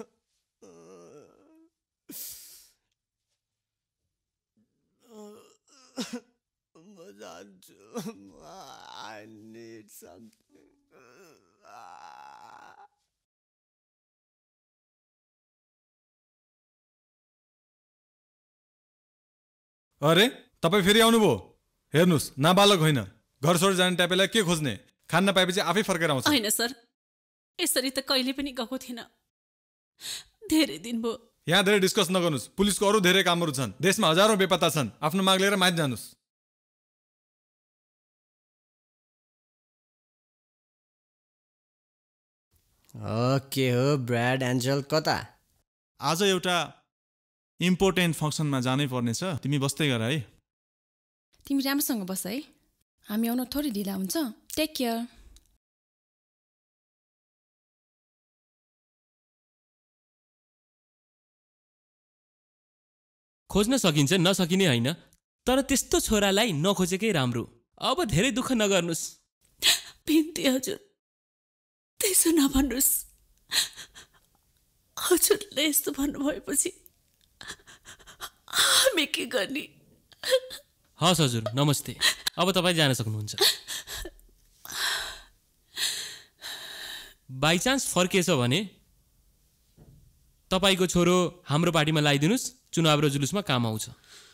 M: म जान्छु I need something
L: अरे तपाईँ फेरि आउनुभयो हेर्नुहोस् नाबालक होइन घर छोडेर जाने टाइपलाई के खोज्ने खान नपाएपछि आफै फर्केर आउँछ
O: होइन सर यसरी त कहिले पनि गएको थिएन धेरै दिन भयो
L: यहाँ धेरै डिस्कस नगर्नुहोस् पुलिसको अरू धेरै कामहरू छन् देशमा हजारौं बेपत्ता छन् आफ्नो माग लिएर माथि जानुहोस्
M: ओके हो ब्राड एन्जल कता
Q: आज एउटा इम्पोर्टेन्ट फङ्सनमा जानै पर्नेछ तिमी बस्दै गर है
K: तिमी राम्रोसँग बस है हामी आउन थोरै ढिला हुन्छ टेक केयर
R: खोज्न सकिन्छ नसकिने होइन तर त्यस्तो छोरालाई नखोजेकै राम्रो अब धेरै दुःख नगर्नुस्
O: बिन्ती हजुर त्यसो नभन्नुस् हजुरले यस्तो भन्नुभएपछि हामी के गर्ने
R: हस् हजुर नमस्ते अब तपाईँ जान सक्नुहुन्छ बाइचान्स फर्किएछ भने तपाईँको छोरो हाम्रो पार्टीमा लगाइदिनुहोस् चुनाव र जुलुसमा काम आउँछ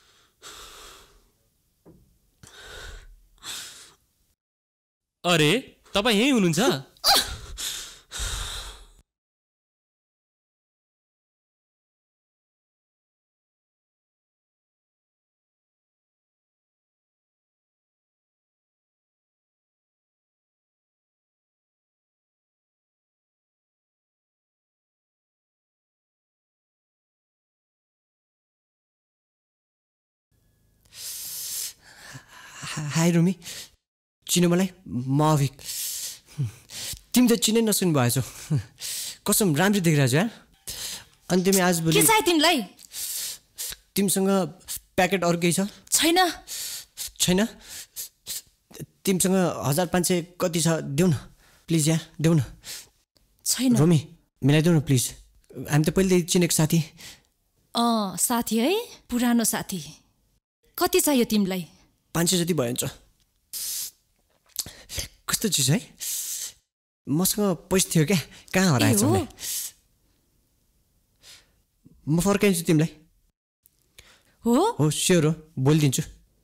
R: अरे तपाईँ यहीँ हुनुहुन्छ
M: हाई रुमी चिन्यो मलाई म अभिक तिमी त चिनै नसुन्नु भएछौ कसम राम्ररी देखिरहेको छु यार अनि तिमी आज
K: के चाहियो तिमीलाई
M: तिमीसँग प्याकेट अरू केही छ
K: छैन
M: छैन तिमीसँग हजार पाँच सय कति छ देऊ न प्लिज यार देऊ न
K: छैन
M: रोमी मिलाइदेऊ न प्लिज हामी त पहिलेदेखि चिनेको साथी
K: अँ साथी है पुरानो साथी कति चाहियो तिमीलाई
M: पाँच सय जति भयो हुन्छ कस्तो चिज है मसँग पैसा थियो क्या कहाँ हराएछ मलाई म फर्काइन्छु तिमीलाई
K: हो
M: हो स्योर हो बोलिदिन्छु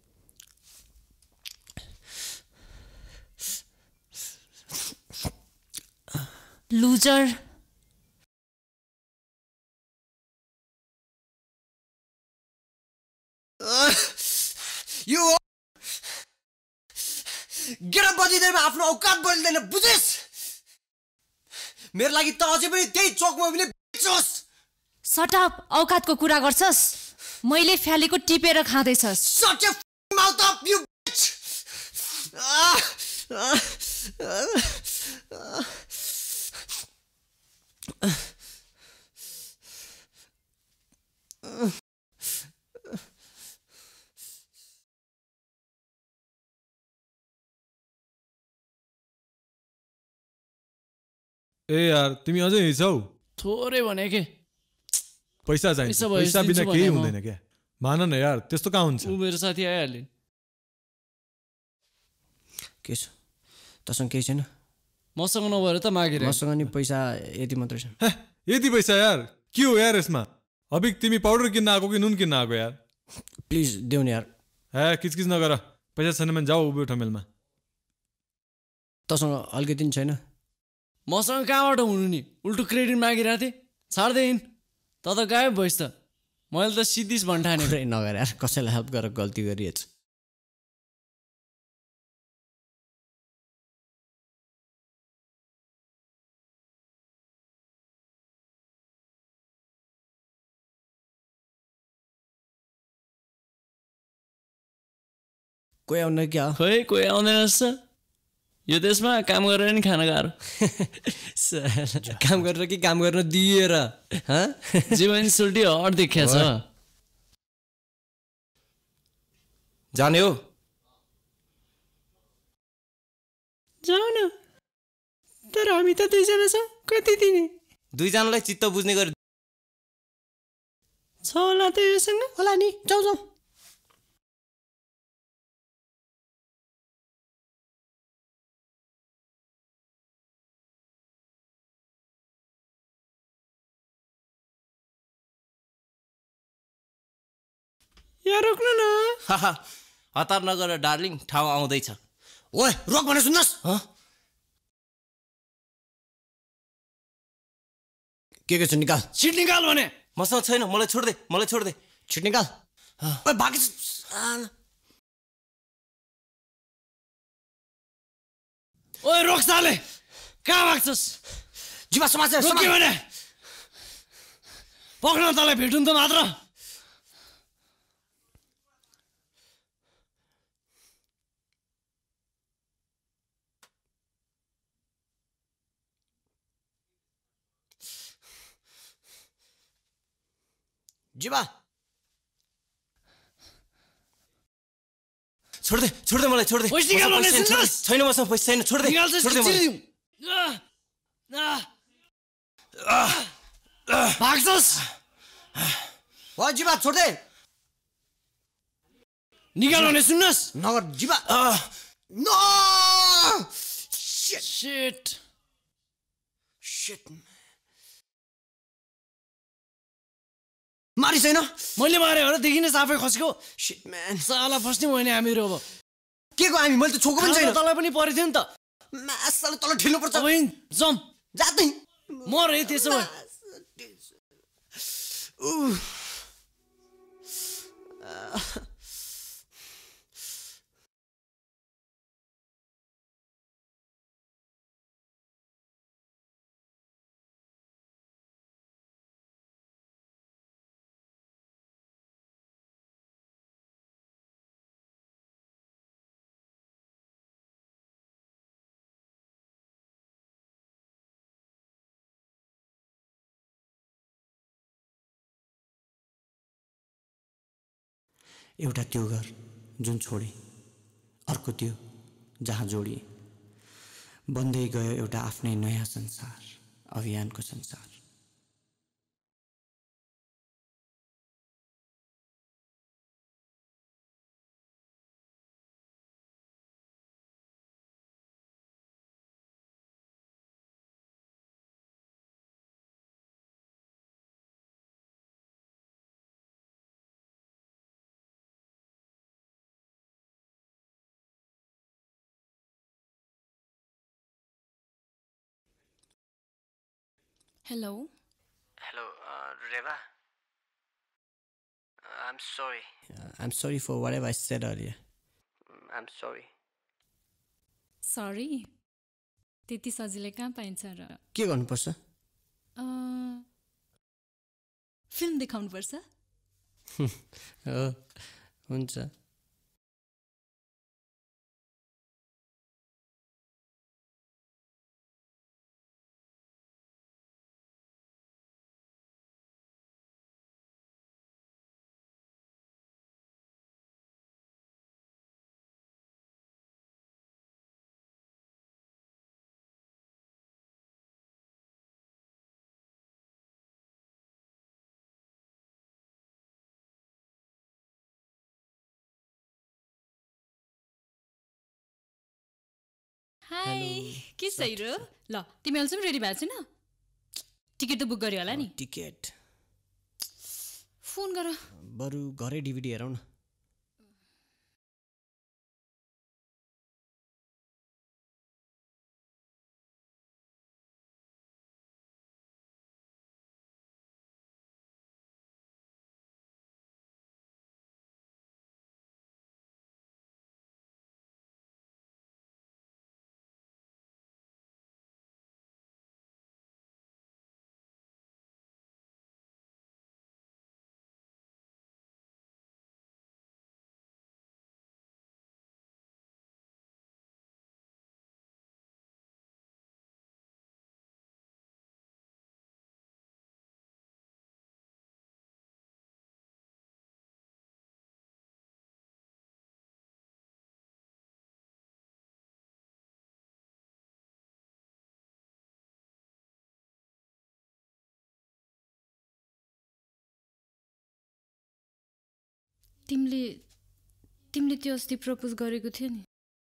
K: लुजर
M: यो गेडा बजिँदैन आफ्नो औकात बोल्दैन बुझेस् मेरो लागि त अझै पनि त्यही चोकमा पनि बेचोस्
K: सटअप औकातको कुरा गर्छस् मैले फ्यालेको टिपेर खाँदैछस्
M: Shut your f***ing mouth up, you bitch! Ah, ah, ah, ah.
L: ए यार तिमी अझै हिँड्छौ
H: थोरै भने के
L: पैसा चाहिन्छ
H: पैसा भयो,
L: पैसा बिना
H: दिन्छु
L: केही
H: भने म।
L: हुँदैन क्या मान न यार त्यस्तो कहाँ हुन्छ
H: ऊ मेरो साथी आइहाल्यो
M: के छ तसँग केही छैन
H: मसँग नभएर त मागेर
M: मसँग नि पैसा यति मात्रै छ
L: हे, यति पैसा यार के हो यार यसमा अभिक तिमी पाउडर किन्न आएको कि नुन किन्न आएको यार
M: प्लिज देऊ न यार
L: हे किचकिच नगर पैसा छैन भने जाऊ उभियो ठमेलमा
M: तसँग अलिकति नि छैन
H: मसँग कहाँबाट हुनु नि उल्टो क्रेडिट मागिरहेको थिएँ छाड्दै हिँड त त गायब भइस् त मैले त सिद्धिस भन्ठाने
M: नगर यार कसैलाई हेल्प गरेर गल्ती गरिएछ कोही आउन क्या
H: खोइ कोही आउँदैन रहेछ यो देशमा काम गरेर नि खान गाह्रो
M: काम गरेर कि काम गर्न दिएर
H: जीवन सुल्टी हट देखिया छ
G: जाने हो
H: जाऊ न तर हामी त दुईजना छौँ कति दिने
G: दुईजनालाई चित्त बुझ्ने गरी
H: छ होला त योसँग
M: होला नि जाऊ जाऊ
H: यहाँ रोक्नु न
G: हतार नगर डार्लिङ ठाउँ आउँदैछ
M: ओए रोक भने सुन्नुहोस् के के छ निकाल
H: छिट निकाल भने
G: मसँग छैन मलाई छोड्दे मलाई छोड्दे
M: छिट निकाल ओए बाकी
H: ओए रोक साले कहाँ भाग्छस्
M: जीवा समाचार
H: रोक्यो भने पक्न तँलाई भेटुन् त मात्र
M: जीवा
G: छोड्दे छोड्दे मलाई छोड्दे
H: पैसा निकाल भने सुन्नुहोस्
G: छैन मसँग पैसा छैन छोड्दे छोड्दे मलाई
H: भाग्छस्
M: ओ जीवा छोड्दे
H: निकाल भने सुन्नुहोस्
M: नगर जीवा नो
H: शिट
M: शिट मारी छैन
H: मैले मारे हो र देखिन आफै खसेको
M: शिट म्यान
H: साला फस्ने होइन हामीहरू अब
M: के को हामी मैले त छोको पनि छैन
H: तँलाई पनि परेको थियो नि त
M: मासले तल ठिल्नु पर्छ
H: अब जम
M: जाँदै
H: मर है त्यसो भए
M: एउटा त्यो घर जुन छोडे, अर्को त्यो जहाँ जोडिए, बन्दै गयो एउटा आफ्नै नयाँ संसार, अभियानको संसार।
K: Hello.
M: Hello, uh, Reva. Uh, I'm sorry. Uh, I'm sorry for whatever I said earlier. Mm, I'm sorry.
K: Sorry. त्यति सजिलै कहाँ पाइन्छ र?
M: के गर्नुपर्छ?
K: फिल्म देखाउनुपर्छ?
M: हो, हुन्छ।
K: हाई, के सही र? ल, तिमी अहिलेसम्म रेडी भएको छैन? टिकट त बुक गर्यो होला नि?
M: टिकट
K: फोन गर।
M: बरु घरै डिभिडी हेरौँ न।
K: तिमीले तिमीले त्यो अस्ति प्रपोज गरेको थियो नि,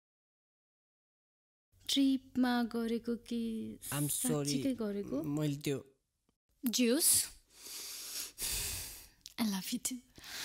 K: ट्रिपमा गरेको कि साँच्चीकै गरेको?
M: मैले त्यो
K: juice I love you too.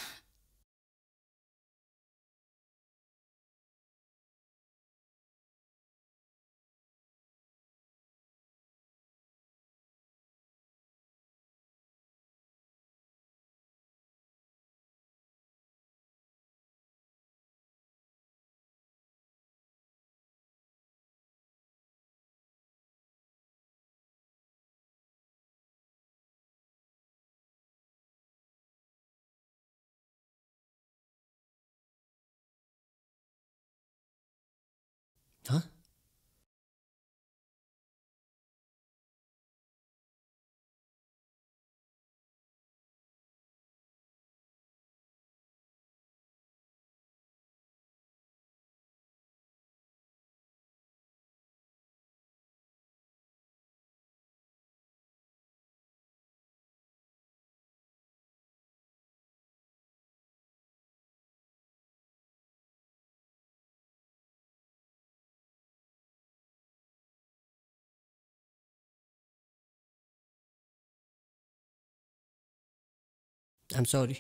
M: Huh? I'm sorry.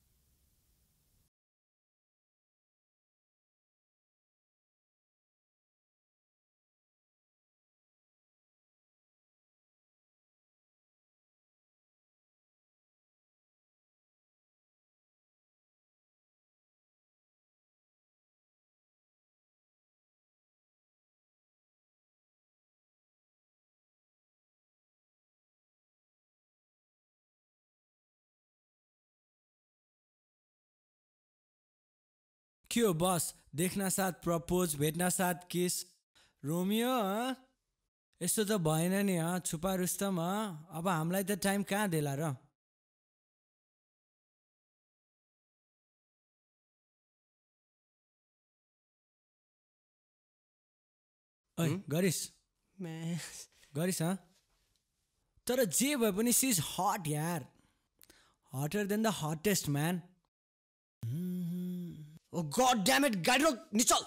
E: के हो बस, देख्न साथ प्रपोज, भेट्न साथ किस, रोमियो यस्तो त भएन नि। छुपा रुस्तम, अब हामीलाई त टाइम कहाँ देला र? ओइ गरिस गरिस हँ तर जे भए पनि सी इज हट यार hotter than the hottest man
M: oh god damn it गाडी रोक निचल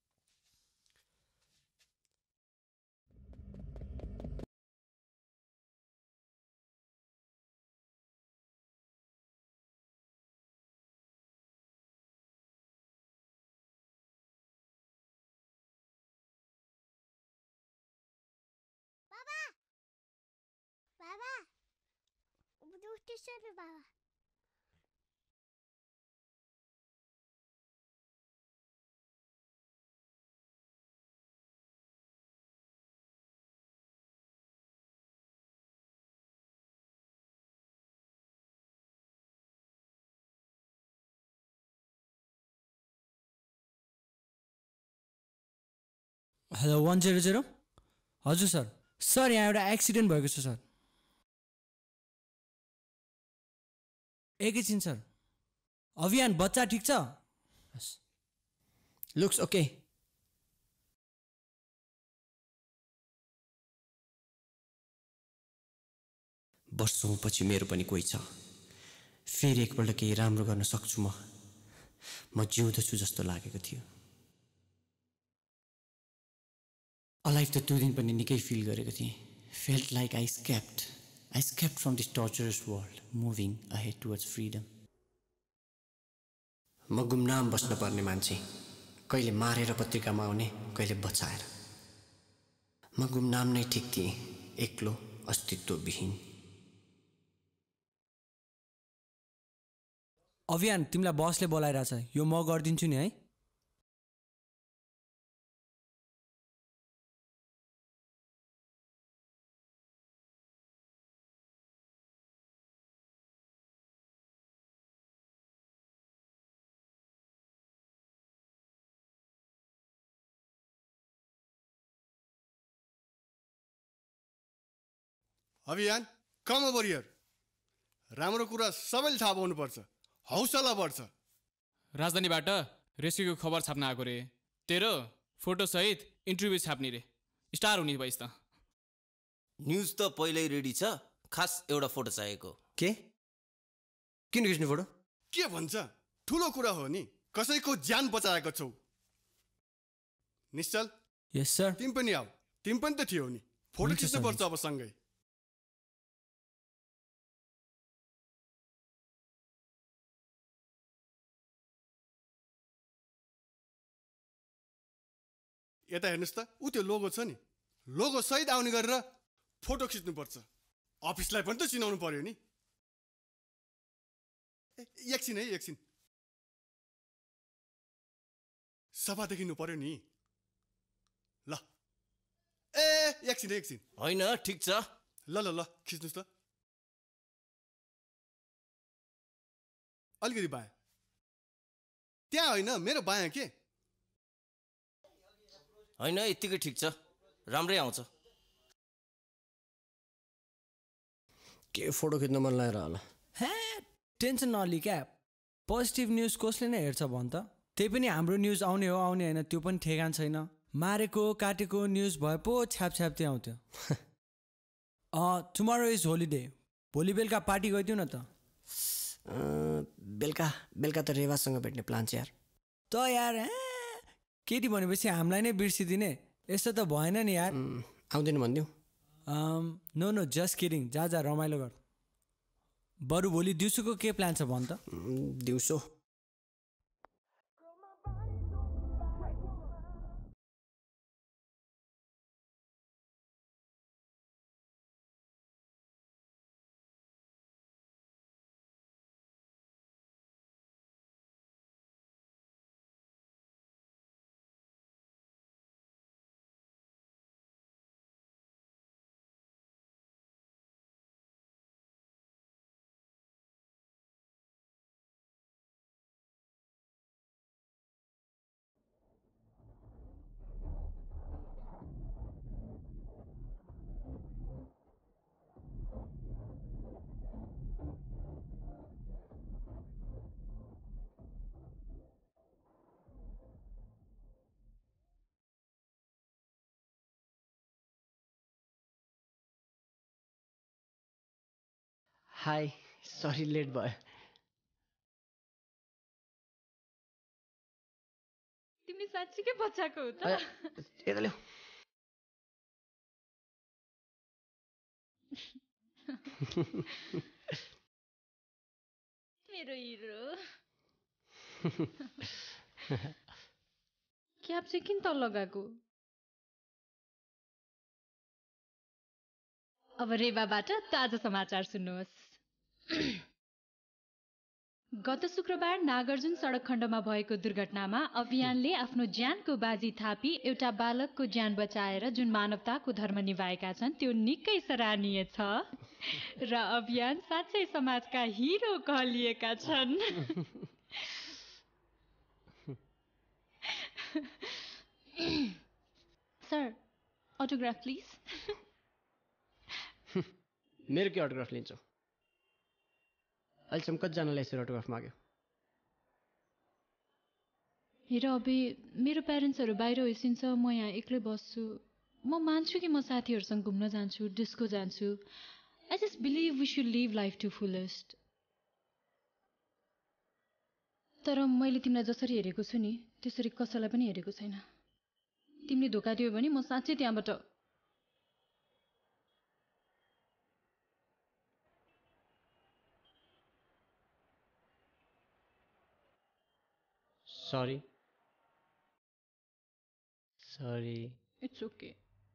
S: बाबा उठ्दैछ नि बाबा
E: हेलो वान जिरो जिरो हजुर सर सर यहाँ एउटा एक्सिडेन्ट भएको छ सर एकैछिन सर अभियान बच्चा ठिक छ
M: लुक्स ओके वर्षौँपछि मेरो पनि कोही छ फेरि एकपल्ट केही राम्रो गर्न सक्छु म म जिउँदछु जस्तो लागेको थियो अलाइफ त त्यो दिन पनि निकै फिल गरेको थिएँ felt like I escaped I escaped from this torturous world moving ahead towards freedom म गुमनाम बस्न पर्ने मान्छे कहिले मारेर पत्रिकामा आउने कहिले बचाएर म गुमनाम नै ठिक थिएँ एक्लो अस्तित्वविहीन
E: अभियान तिमीलाई बसले बोलाइरहेछ यो म गरिदिन्छु नि है
F: अभियान कम ओभर हियर राम्रो कुरा सबैले थाहा पाउनुपर्छ हौसला बढ्छ
N: राजधानीबाट रेस्क्युको खबर छाप्न आएको रे तेरो फोटोसहित इन्टरभ्यू छाप्ने रे स्टार हुने भइस् त
G: न्युज त पहिल्यै रेडी छ खास एउटा फोटो चाहिएको
M: के किन खिच्ने फोटो
F: के भन्छ ठुलो कुरा हो नि कसैको ज्यान बचाएको छौ निश्चल
E: यस सर
F: तिमी पनि आऊ तिमी पनि त थियौ नि फोटो खिच्नु पर्छ अब सँगै यता हेर्नुहोस् त ऊ त्यो लोगो छ नि लोगो सहित आउने गरेर फोटो खिच्नुपर्छ अफिसलाई पनि त चिनाउनु पर्यो नि एकछिन है एकछिन सफा देखिनु पर्यो नि ल ए एकछिन एकछिन
G: होइन ठिक छ
F: ल ल ल खिच्नुहोस् त अलिकति बायाँ त्यहाँ होइन मेरो बायाँ के
G: होइन यत्तिकै ठिक छ राम्रै आउँछ
M: के फोटो खिच्न मन लागेर होला
E: हे टेन्सन नलि क्या पोजिटिभ न्युज कसले नै हेर्छ भन् त त्यही पनि हाम्रो न्युज आउने हो आउने होइन त्यो पनि ठेगान छैन मारेको काटेको न्युज भए पो छ्याप छ्याप्ती आउँथ्यो टुमरो इज होलिडे भोलि बेलुका पार्टी गइदिउँ न त
M: बेलुका बेलुका त रेवासँग भेट्ने प्लान छ यार
E: त यार केटी भनेपछि हामीलाई नै बिर्सिदिने यस्तो त भएन नि यार
M: आउँदैन भनिदिउँ
E: नो नो जस्ट किडिङ जा जा रमाइलो गर बरु भोलि दिउँसोको के प्लान छ भन् त
M: दिउँसो हाई सरी लेट भयो
P: तिमी साँच्चीकै बच्चाको हो त
M: यता ल्याऊ
P: मेरो हिरो क्याप चाहिँ किन त लगाएको अब रेवाबाट ताजा समाचार सुन्नुहोस् गत शुक्रबार नागार्जुन सडक खण्डमा भएको दुर्घटनामा अभियानले आफ्नो ज्यानको बाजी थापी एउटा बालकको ज्यान बचाएर जुन मानवताको धर्म निभाएका छन् त्यो निकै सराहनीय छ र अभियान साँच्चै समाजका हिरो कहलिएका छन् सर अटोग्राफ प्लिज
M: मेरो के अटोग्राफ लिन्छौ अहिलेसम्म कतिजनालाई यसरी अटोग्राफ माग्यो
P: हेर अबे मेरो प्यारेन्ट्सहरू बाहिर होइसिन्छ म यहाँ एक्लै बस्छु म मान्छु कि म साथीहरूसँग घुम्न जान्छु डिस्को जान्छु I just believe we should live life to fullest तर मैले तिमीलाई जसरी हेरेको छु नि त्यसरी कसैलाई पनि हेरेको छैन तिमीले धोका दियो भने म साँच्चै त्यहाँबाट
M: Sorry. Sorry.
P: It's okay.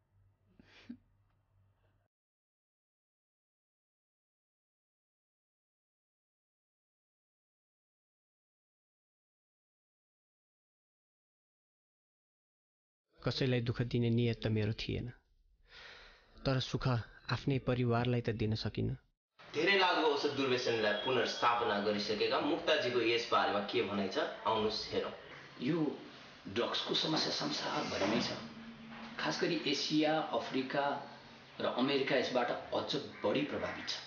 M: कसैलाई दुःख दिने नियत त मेरो थिएन तर सुख आफ्नै परिवारलाई त दिन सकिन
G: धेरै लागु औषध दुर्व्यसनलाई पुनर्स्थापना गरिसकेका मुक्ताजीको यस बारेमा के भनाइ छ आउनुस् हेरौँ
T: यो ड्रग्सको समस्या संसारभरि नै छ खास गरी एसिया अफ्रिका र अमेरिका यसबाट अझ बढी प्रभावित छ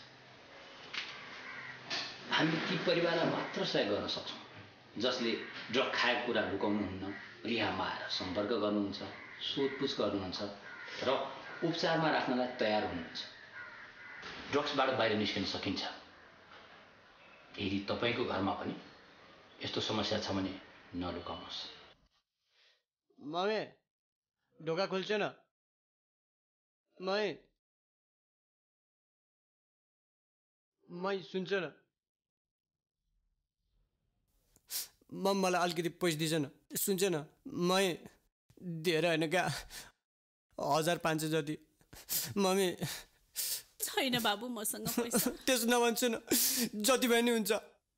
T: हामीले ती परिवारलाई मात्र सहयोग गर्न सक्छौँ जसले ड्रग खाएको कुरा लुकाउनुहुन्न रिहामा आएर सम्पर्क गर्नुहुन्छ सोधपुछ गर्नुहुन्छ र उपचारमा राख्नलाई तयार हुनुहुन्छ ड्रग्सबाट बाहिर निस्किन सकिन्छ यदि तपाईँको घरमा पनि यस्तो समस्या छ भने नलुकाउनुहोस्
M: मम्मी ढोका खोल्छ न मम्मी मै सुन्छ न मम मलाई अलिकति पैसा दिन्छ न सुन्छ न मै धेरै होइन क्या हजार पाँच सय जति मम्मी
O: छैन बाबु मसँग पैसा
M: त्यसो नभन्छु न जति भए नि हुन्छ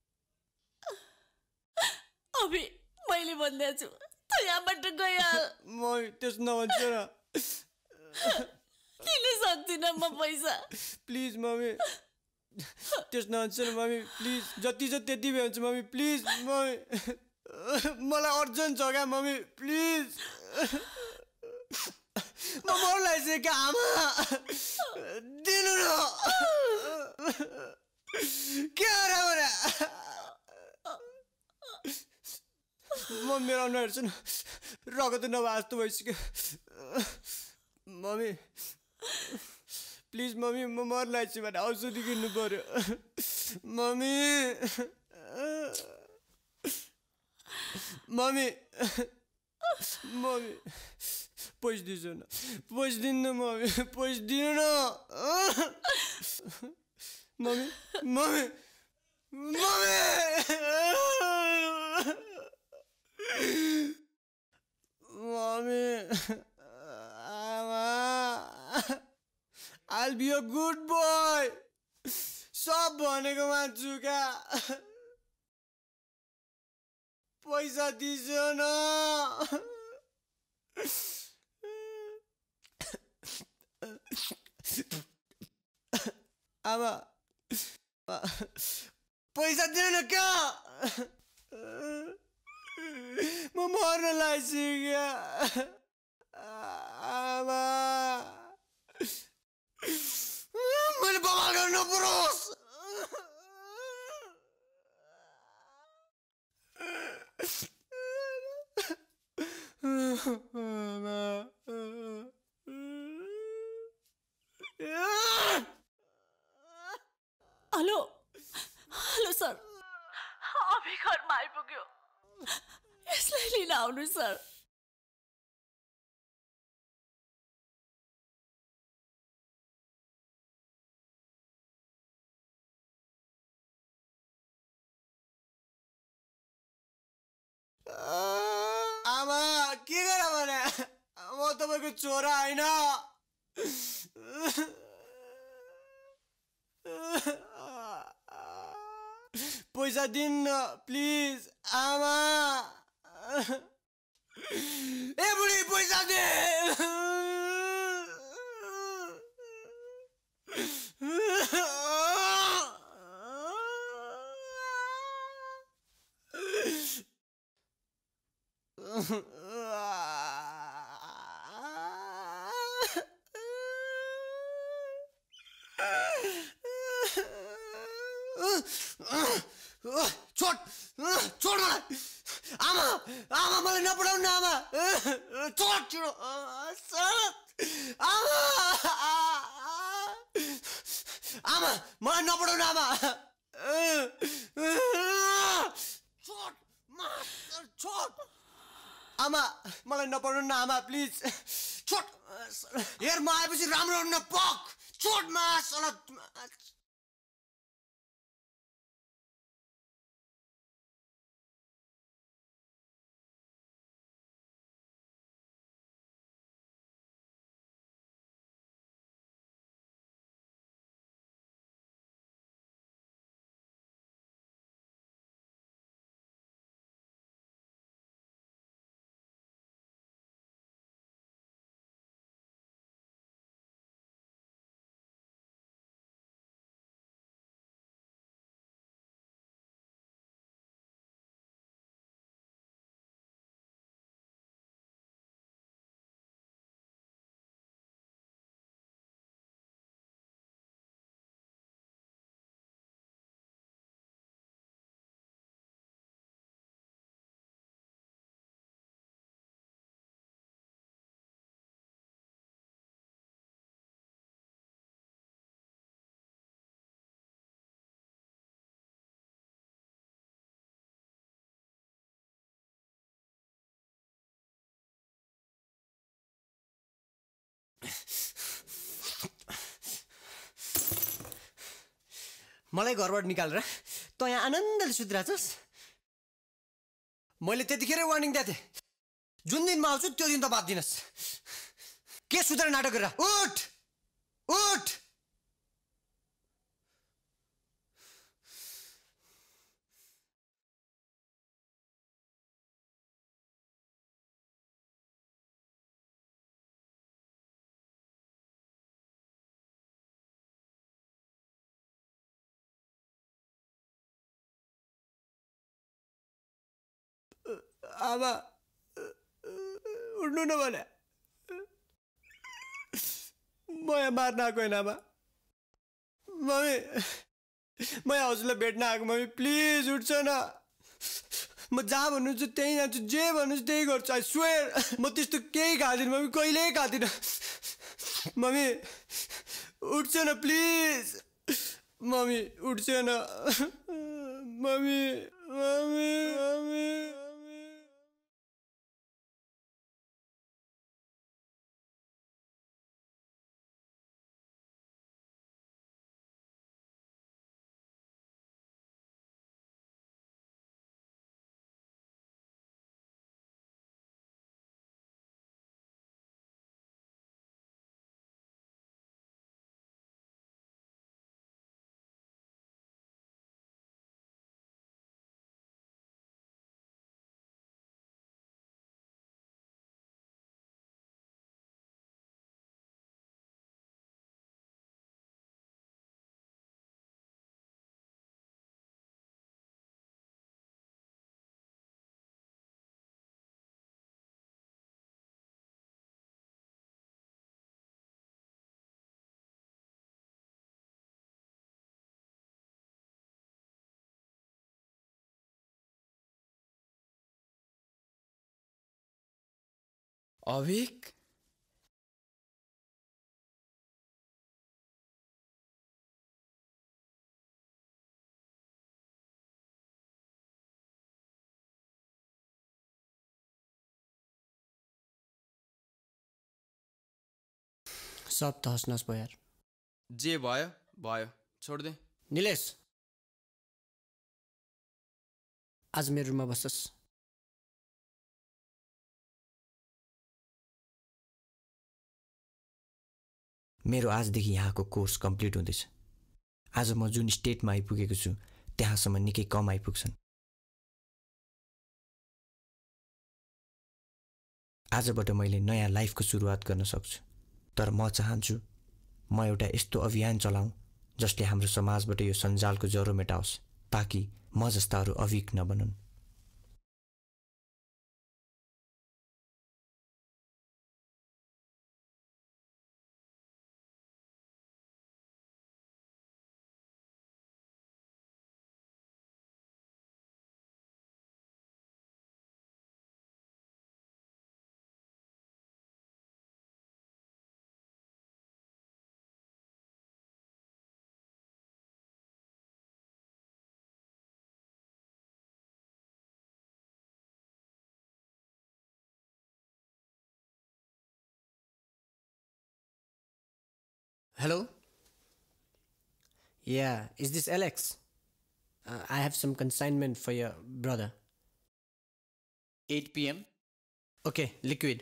O: अबे मैले भन्दैछु त यहाँबाट गइहाल
M: म त्यसो नभन्छु न
O: किन सक्दिनँ म पैसा
M: प्लिज मम्मी त्यसो नभन्छु न मम्मी प्लिज जति छ त्यति भए हुन्छ मम्मी प्लिज मम्मी मलाई अर्जेन्ट छ क्या मम्मी प्लिज म मर्लाई चाहिँ क्या आमा दिनु न के र म मेरो अनुहार हेर्छु न रगत नभए जस्तो भइसक्यो मम्मी प्लिज मम्मी म मर्लाई छु भने औषधि किन्नु पर्यो मम्मी मम्मी मम्मी पैसा दिन्छु न पैसा दिनु मम्मी पैसा दिनु न मम्मी मम्मी मम्मी मम्मी आमा I'll be a good boy सब भनेको मान्छु क्या पैसा दिन्छु न आमा पैसा दिनु न क्या म मर्न लागिसक्यो आमा मैले बवाल गर्न नपरोस्
O: हेलो आउनु सर
M: आमा के गर भने म तपाईँको छोरा होइन पैसा दिन्न प्लिज आमा ए बुढी पैसा दे छोड छोड मलाई आमा आमा मलाई नपढाउनु न आमा छोड छोड आमा आमा मलाई नपढाउनु आमा छोड छोड आमा मलाई नपढाउनु न आमा प्लिज छोड हेर म आएपछि राम्रो हुन्न पक छोड मा सला मलाई घरबाट निकालेर त यहाँ आनन्दले सुतिरहेछस् मैले त्यतिखेरै वार्निङ दिएको थिएँ जुन दिन म आउँछु त्यो दिन त बात दिनुहोस् के सुतेर नाटक गरेर उठ उठ आमा उठ्नु न भने म यहाँ मार्न आएको होइन आमा मम्मी म यहाँ हजुरलाई भेट्न आएको मम्मी प्लिज उठ्छ न म जहाँ भन्नुहुन्छ त्यहीँ जान्छु जे भन्नुहुन्छ त्यही गर्छु आई स्वेयर म त्यस्तो केही खाँदिनँ मम्मी कहिल्यै खाँदिनँ मम्मी उठ्छ न प्लिज मम्मी उठ्छ न मम्मी मम्मी मम्मी अभिक सब तहस नहस भयो यार।
I: जे भयो भयो छोड दे।
M: निलेश आज मेरो रुममा बस्छस्।
U: मेरो आजदेखि यहाँको कोर्स कम्प्लिट हुँदैछ। आज म जुन स्टेटमा आइपुगेको छु त्यहाँसम्म निकै कम आइपुग्छन्। आजबाट मैले नयाँ लाइफको सुरुवात गर्न सक्छु, तर म चाहन्छु म एउटा यस्तो अभियान चलाऊँ जसले हाम्रो समाजबाट यो सञ्जालको ज्वरो मेटाओस्, ताकि म जस्ताहरू अभिक नबनुन्।
M: Hello? Yeah, is this Alex? Uh, I have some consignment for your brother.
V: eight p m?
M: Okay, liquid.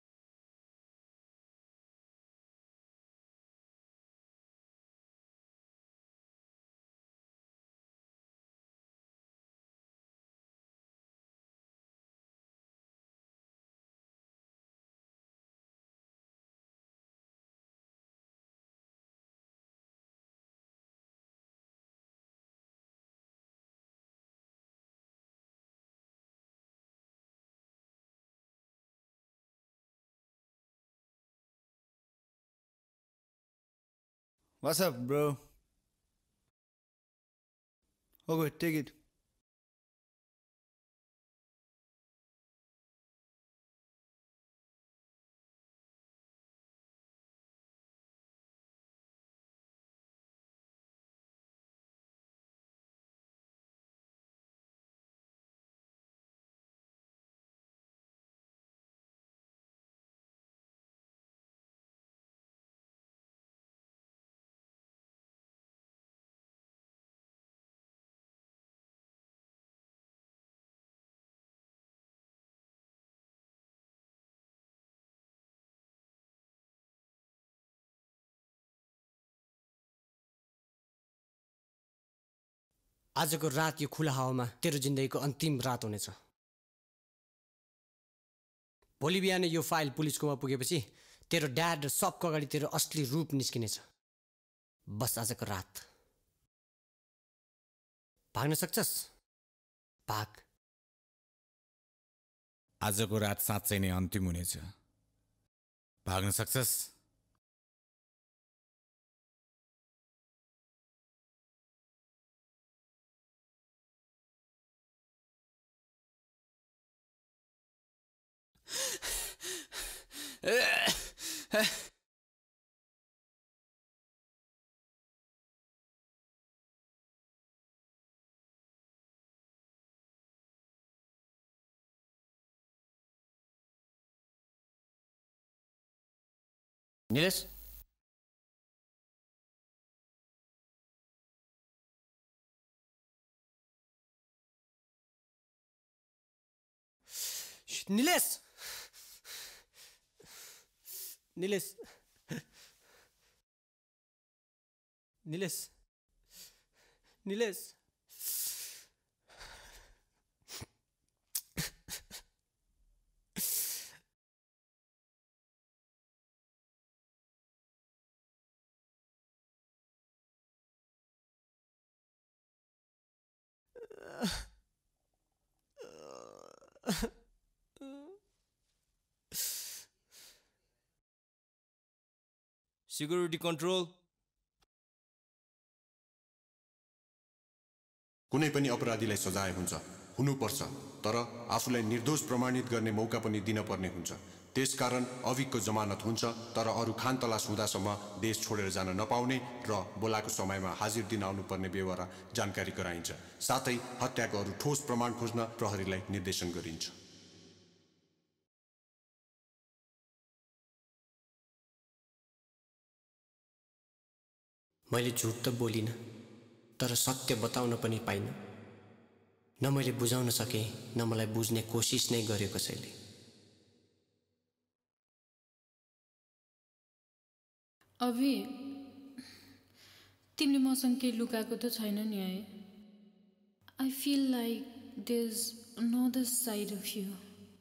J: What's up, bro? Okay, take it.
M: आजको रात यो खुला हावामा तेरो जिन्दगीको अन्तिम रात हुनेछ। भोलि बिहान यो फाइल पुलिसकोमा पुगेपछि तेरो ड्याड र सबको अगाडि तेरो असली रूप निस्किनेछ। बस आजको रात भाग्न सक्छस्? भाग।
C: आजको रात साँच्चै नै अन्तिम हुनेछ। भाग्न सक्छस्?
M: Nilesh Nilesh Nilesh Nilesh Nilesh
G: security control.
W: कुनै पनि अपराधीलाई सजाय हुन्छ, हुनुपर्छ, तर आफूलाई निर्दोष प्रमाणित गर्ने मौका पनि दिन पर्ने हुन्छ। त्यसकारण अभिकको जमानत हुन्छ, तर अरू खान तलास हुँदासम्म देश छोडेर जान नपाउने र बोलाको समयमा हाजिर दिन आउनुपर्ने बेहोरा जानकारी गराइन्छ। साथै हत्याको अरू ठोस प्रमाण खोज्न प्रहरीलाई निर्देशन गरिन्छ।
M: मैले झुट त बोलिनँ, तर सत्य बताउन पनि पाइनँ। न मैले बुझाउन सकेँ, न मलाई बुझ्ने कोसिस नै गर्यो कसैले।
P: अभि, तिमीले मसँग केही लुकाएको त छैन नि है? I feel like there is another side of you.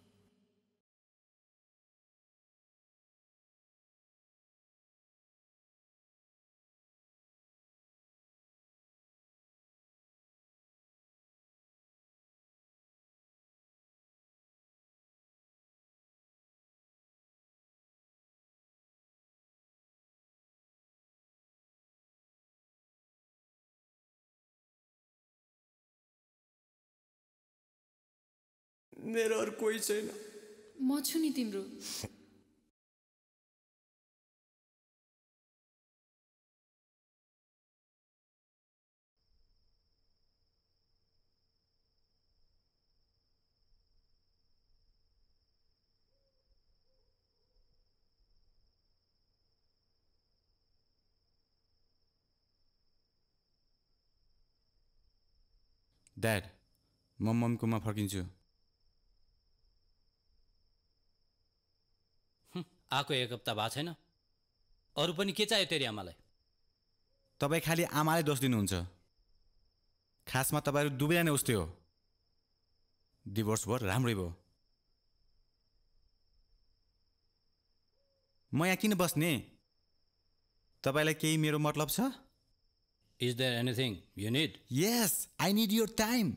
M: मेरो अरू कोही छैन।
P: म छु नि तिम्रो।
C: ड्याड, म मम्मीकोमा फर्किन्छु।
A: आएको एक हप्ता भएको छैन, अरू पनि के चाहियो तेरी आमालाई?
C: तपाईँ खालि आमालाई दोष दिनुहुन्छ। खासमा तपाईँहरू दुवैजना उस्तै हो। डिभोर्स भयो, राम्रै भयो। म यहाँ किन बस्ने? तपाईँलाई केही मेरो मतलब छ?
A: Is there anything you need?
C: Yes, I need your time.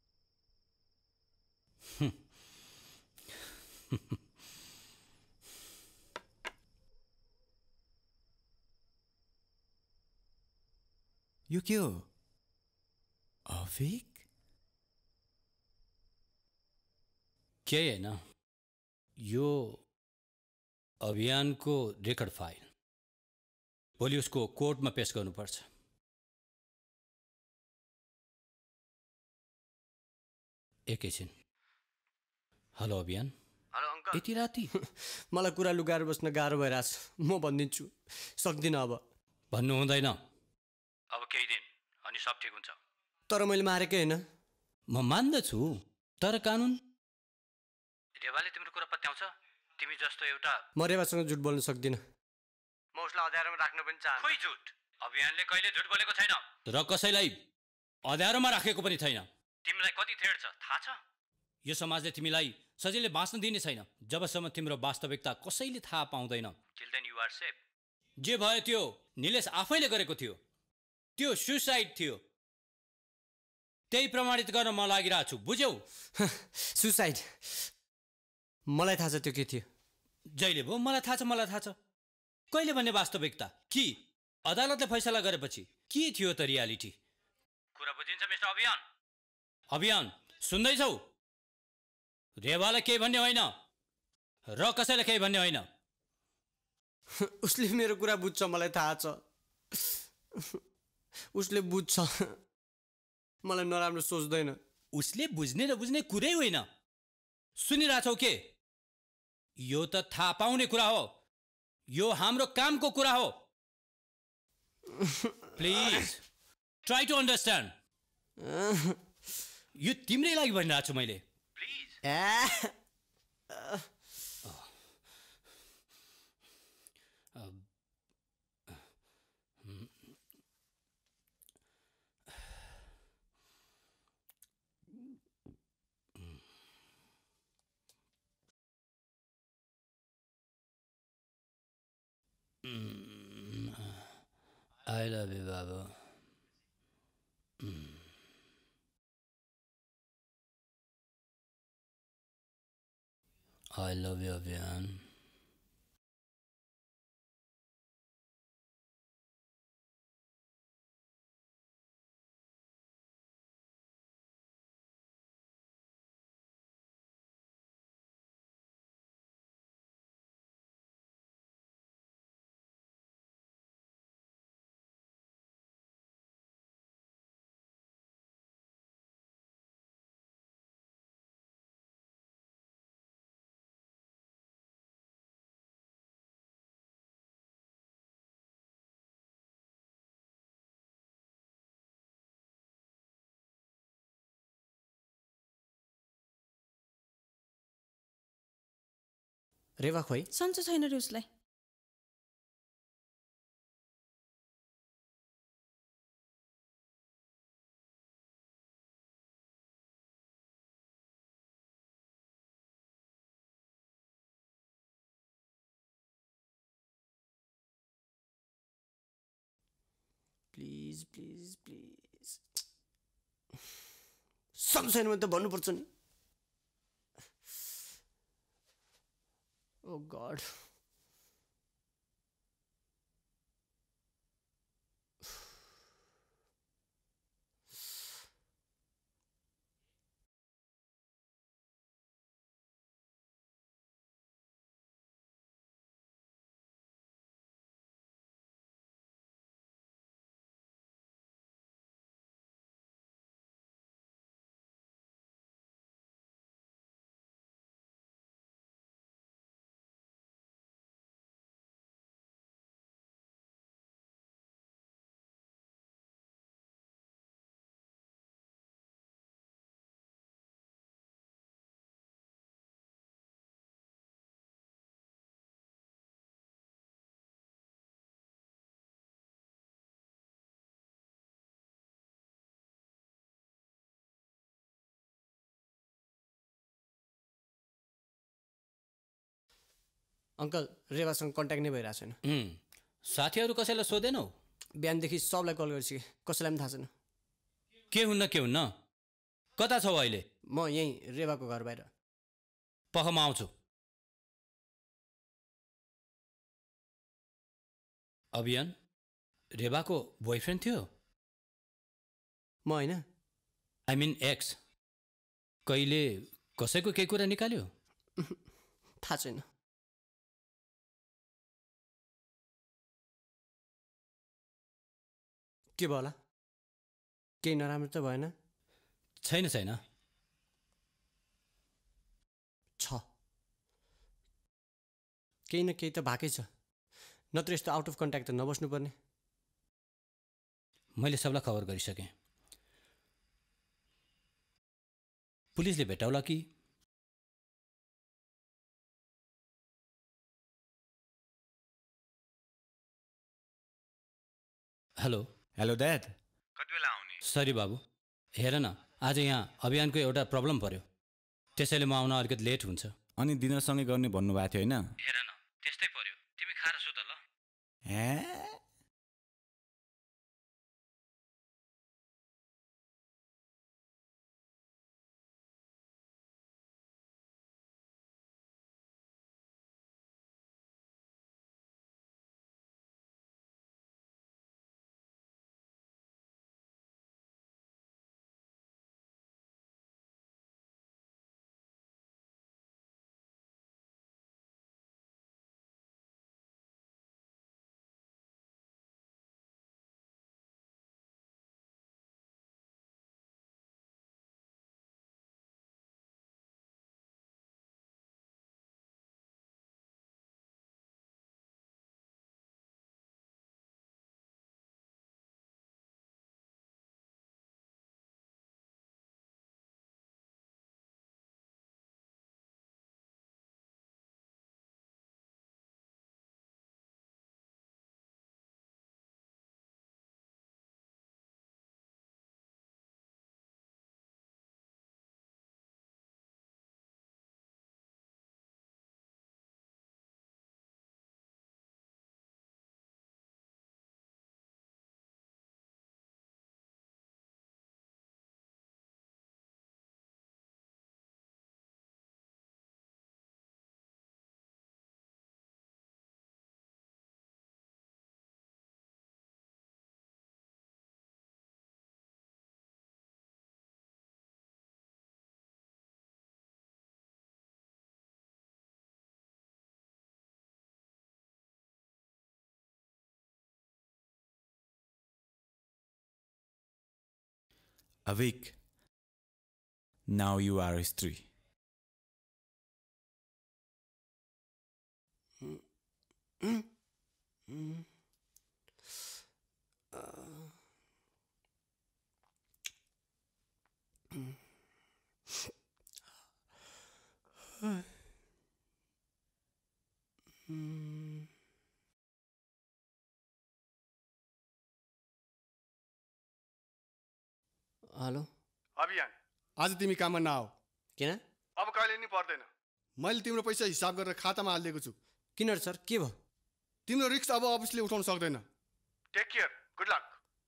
C: यो के हो? अभिक?
A: के हैन, यो अभियानको रेकर्ड फाइल। भोलि उसको कोर्टमा पेश गर्नुपर्छ। एकैछिन। हेलो अभियान।
M: Hello uncle.
A: यति राति?
M: मलाई कुरा लुगाएर बस्न गाह्रो भइरहेछ। म भनिदिन्छु, सक्दिनँ अब।
A: भन्नु हुँदैन। अब केही दिन अनि सब ठिक हुन्छ।
M: तर मैले मारेकै होइन।
A: म मान्दछु, तर कानुन?
M: रेवाले तिम्रो कुरा पत्याउँछ? तिमी जस्तो एउटा। म रेवासँग झुट बोल्न सक्दिनँ। म उसलाई अँध्यारोमा राख्न पनि चाहन्छु।
A: खोइ झुट? अभियानले कहिले झुट बोलेको छैन र कसैलाई अँध्यारोमा राखेको पनि छैन। तिमीलाई कति थ्रेड छ थाहा छ? यो समाजले तिमीलाई सजिलै बाँच्न दिने छैन जबसम्म तिम्रो वास्तविकता कसैले थाहा पाउँदैन।
M: Till then you are safe.
A: जे भयो त्यो निलेश आफैले गरेको थियो। त्यो सुसाइड थियो। त्यही प्रमाणित गर्न म लागिरहेको छु, बुझ्यौ?
M: सुसाइड? मलाई थाहा छ त्यो के थियो।
A: जहिले भयो मलाई थाहा छ, मलाई थाहा छ। कहिले भन्ने वास्तविकता? कि अदालतले फैसला गरेपछि के थियो त रियालिटी? कुरा बुझिन्छ मिस्टर अभियान? अभियान सुन्दैछौ? रेवालाई केही भन्ने होइन र कसैलाई केही भन्ने होइन।
M: उसले मेरो कुरा बुझ्छ, मलाई थाहा छ। उसले बुझ्छ, मलाई नराम्रो सोच्दैन।
A: उसले बुझ्ने र बुझ्ने कुरै होइन। सुनिरहेछौ के? यो त थाहा पाउने कुरा हो। यो हाम्रो कामको कुरा हो। Please try to understand. यो तिम्रै लागि भनिरहेको छु मैले। Please. I love you, Baba. Mm. I love you, Abhiyan.
M: Rewa खोइ
B: सन्चो छैन रे उसलाई।
M: प्लिज प्लिज प्लिज सन्चो छैन भने त भन्नुपर्छ नि। ओ गड अङ्कल रेवासँग कन्ट्याक्ट नै भइरहेको छैन।
A: साथीहरू कसैलाई सोधेनौ?
M: बिहानदेखि सबलाई कल गरिसकेँ, कसैलाई पनि थाहा छैन।
A: के हुन्न के हुन्न? कता छौ अहिले?
M: म यहीँ रेवाको घर बाहिर।
A: पख म आउँछु। अभियान रेवाको बोयफ्रेन्ड थियो?
M: म होइन,
A: आई मिन एक्स। कहिले कसैको केही कुरा निकाल्यो?
M: थाहा छैन। के भयो होला? केही नराम्रो त भएन?
A: छैन छैन।
M: छ केही न केही त भएकै छ, नत्र यस्तो आउट अफ कन्ट्याक्ट त नबस्नु पर्ने।
A: मैले सबलाई खबर गरिसकेँ। पुलिसले भेटाउला कि? Hello
C: hello dad.
D: कति बेला आउने?
A: सरी बाबु, हेर न आज यहाँ अभियानको एउटा प्रब्लम पर्यो, त्यसैले म आउन अलिकति लेट हुन्छ।
C: अनि डिनरसँगै गर्ने भन्नुभएको थियो होइन?
A: हेर न त्यस्तै पर्यो, तिमी खाएर सुत ल।
C: हे Avik, now you are history.
M: Mm. Mm. Mm. Uh. Mm. Hello
F: Abhiyan, आज तिमी काममा नआऊ।
M: किन?
F: अब कहिले नि पर्दैन। मैले तिम्रो पैसा हिसाब गरेर खातामा हालिदिएको छु।
M: किन सर, के भयो?
F: तिम्रो रिस्क अब अफिसले उठाउन सक्दैन। Take care, good luck.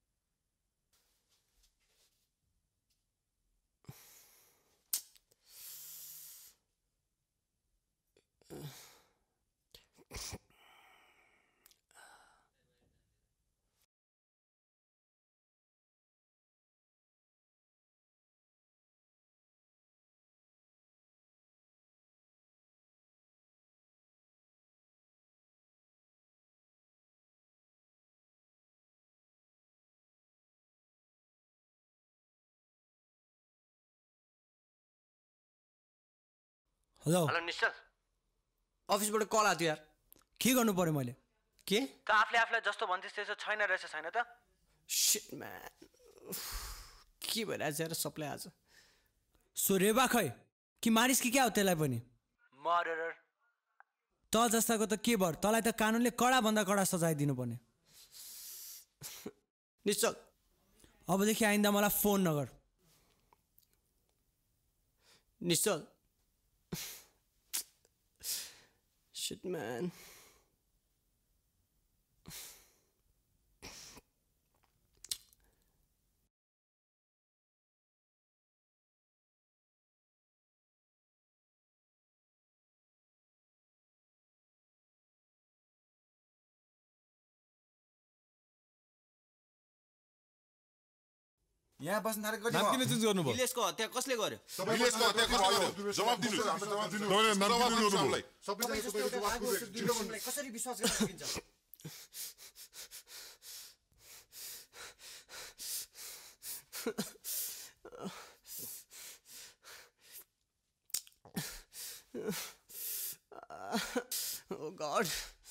E: Hello
M: hello Nishchal, अफिसबाट कल आएको थियो यार।
E: के गर्नु पर्यो मैले?
M: के
B: त आफूले आफूलाई जस्तो भन्छस् त्यसो छैन रहेछ, छैन त?
M: शिट म्यान, के भइरहेछ यार सबलाई आज?
E: सो रेबा खै कि मारिस कि क्या हो त्यसलाई पनि?
B: मर्डरर।
E: त जस्ताको त के भर, तँलाई त कानुनले कडा भन्दा कडा सजाय दिनुपर्ने।
M: निश्चल,
E: अबदेखि आइन्दा मलाई फोन नगर।
M: निश्चल, shit man.
C: यहाँ बस्न थालेको
L: नाम किन चेन्ज गर्नुभयो?
G: निलेशको हत्या कसले गर्यो?
D: निलेशको हत्या कसले गर्यो? जवाफ दिनु। तपाईले नाम किन दिनुभयो?
M: कसरी विश्वास गर्न सकिन्छ? Oh God.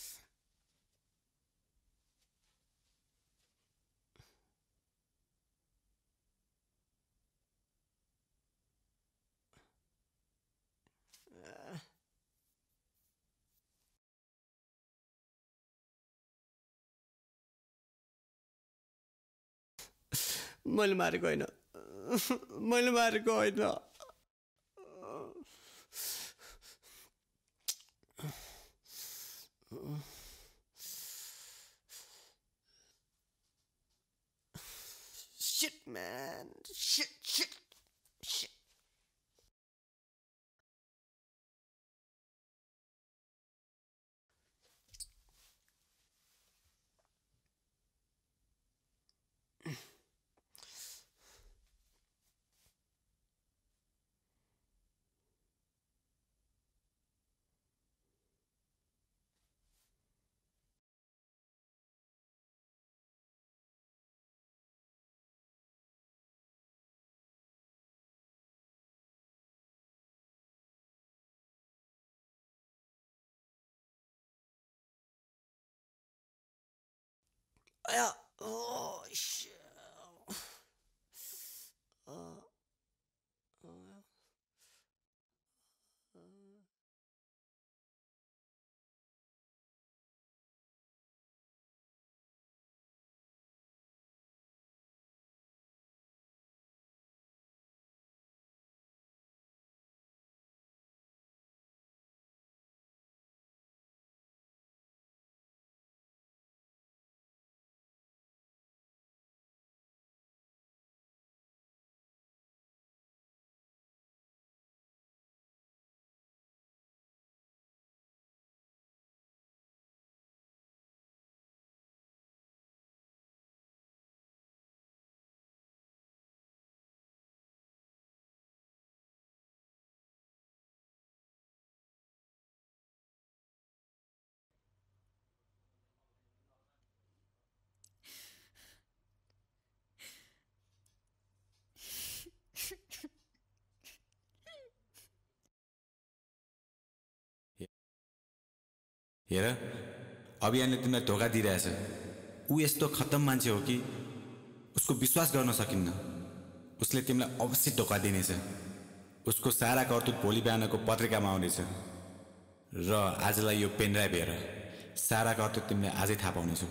M: मैले मारेको होइन, मैले मारेको होइन। Shit man, shit, shit, shit. Yeah. Oh shit. Uh, uh, uh.
C: हेर, अभियानले तिमीलाई धोका दिइरहेछ। ऊ यस्तो खत्तम मान्छे हो कि उसको विश्वास गर्न सकिन्न। उसले तिमीलाई अवश्य धोका दिनेछ। उसको सारा करतुत भोलि बिहानको पत्रिकामा आउनेछ र आजलाई यो पेनड्राइभ हेर, सारा करतुत तिमीले आजै थाहा पाउनेछौ।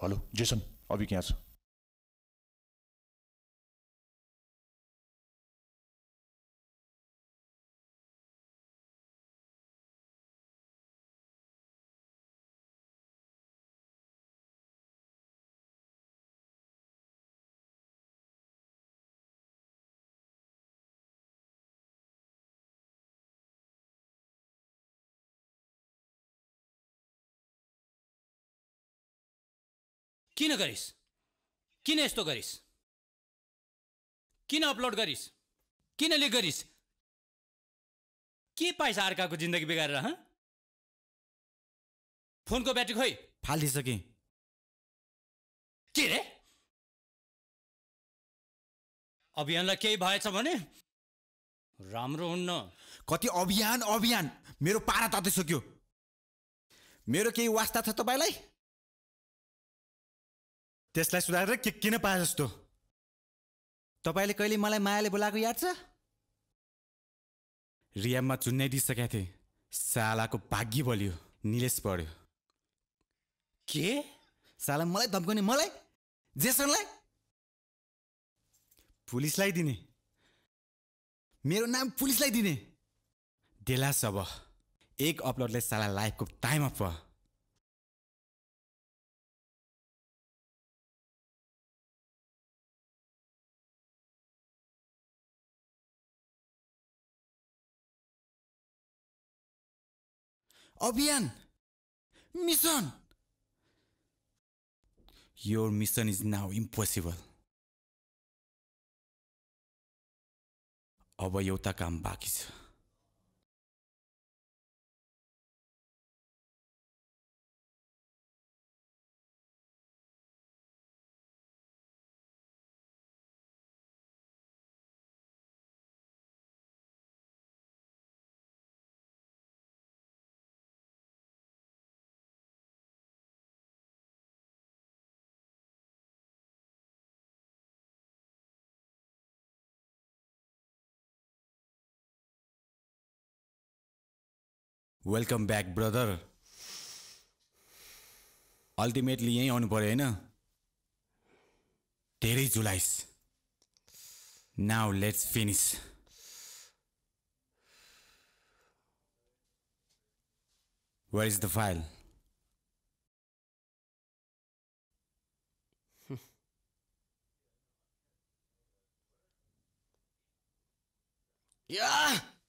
D: हेलो जेसन अभी कहाँ छ?
A: किन गरिस्? किन यस्तो गरिस्? किन अपलोड गरिस्? किन लिक गरिस्? के पाइस अर्काको जिन्दगी बिगारेर? हँ, फोनको ब्याट्री खोइ
C: फालिसके।
A: के रे? अभियानलाई केही भएछ भने राम्रो हुन्न।
C: कति अभियान अभियान, मेरो पारा तातिसक्यो। मेरो केही वास्ता छ तपाईलाई? त्यसलाई सुधारेर के किन पाए जस्तो? तपाईले कहिले मलाई मायाले बोलाएको याद छ? रियाममा चुन्नै दिइसकेका थिए। सालाको भाग्य बलियो, निलेश पढ्यो।
A: के?
C: साला मलाई धम्काउने, मलाई जेसनलाई पुलिसलाई दिने, मेरो नाम पुलिसलाई दिने। देला सब एक अपलोडले साला लाइफको time off. Abhiyan mission, your mission is now impossible. अब एउटा काम बाँकी छ। Welcome back brother. अल्टिमेटली यहीँ आउनु पर्यो होइन? धेरै जुलाइस। Now let's finish. Where is the file?
G: या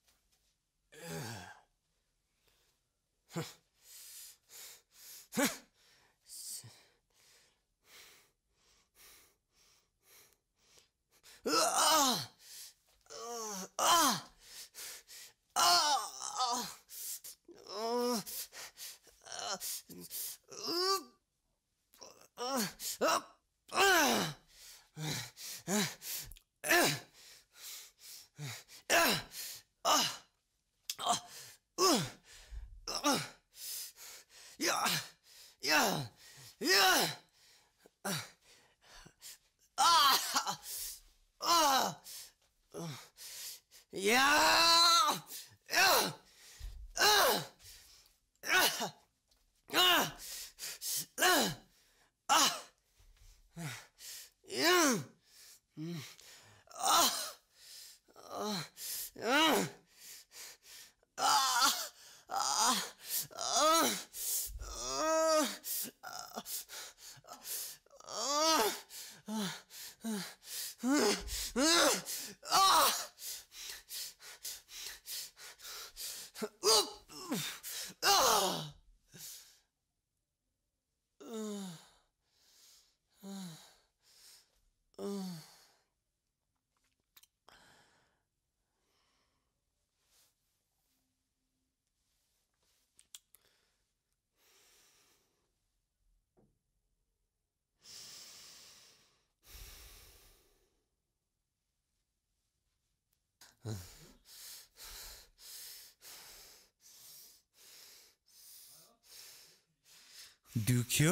C: दुख्यो?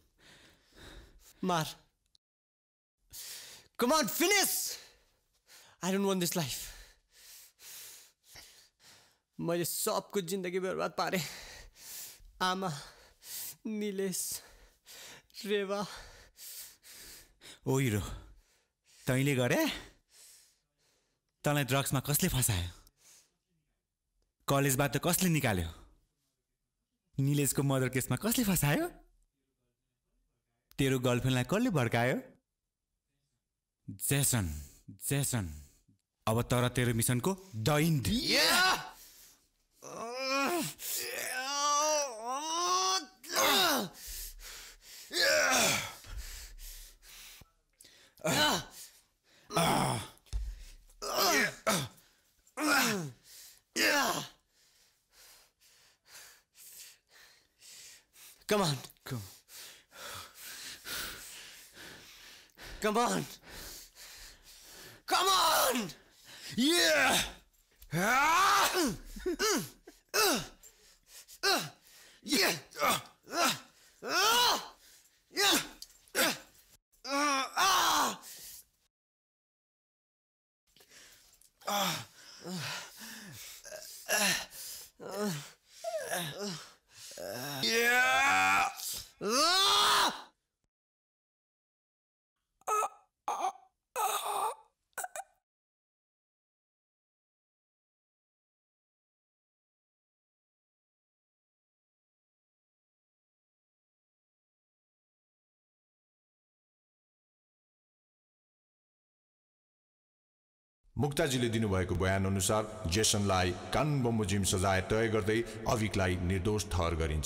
G: मार। Come on, finish! I don't want this life. मैले सबको जिन्दगी बर्बाद पारेँ। आमा, निलेश,
M: रेवा
C: ओ हिरो तैँले गरे तँलाई ड्रग्समा कसले फसायो कलेजबाट कसले निकाल्यो निलेशको मर्डर केसमा कसले फसायो तेरो गर्लफ्रेन्डलाई कसले भड्कायो जेसन जेसन अब तर तेरो मिसनको the end
M: Come on.
C: Come.
M: Come on. Come on.
C: Yeah.
M: Ah! Mm. Uh. Uh. Yeah. Uh. Uh. Uh. Yeah. Uh. Uh. Ah. Ah. Uh. Uh. Yeah. Ah!
W: मुक्ताजीले दिनुभएको बयान अनुसार जेसनलाई कानुन बमोजिम सजाय तय गर्दै अविकलाई निर्दोष ठहर गरिन्छ।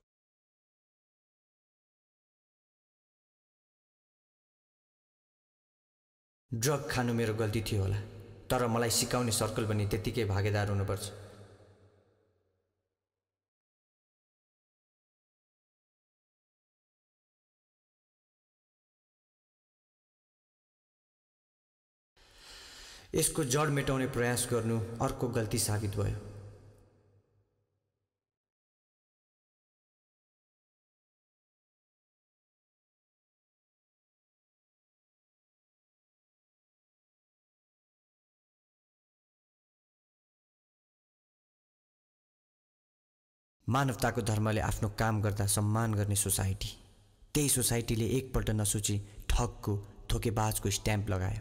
U: ड्रग खानु मेरो गल्ती थियो होला, तर मलाई सिकाउने सर्कल पनि त्यतिकै भागीदार हुनुपर्छ। यसको जड मेटाउने प्रयास गर्नु अर्को गल्ती साबित भयो। मानवताको धर्मले आफ्नो काम गर्दा सम्मान गर्ने सोसाइटी, त्यही सोसाइटीले एकपल्ट नसोची ठगको धोकेबाजको स्ट्याम्प लगायो।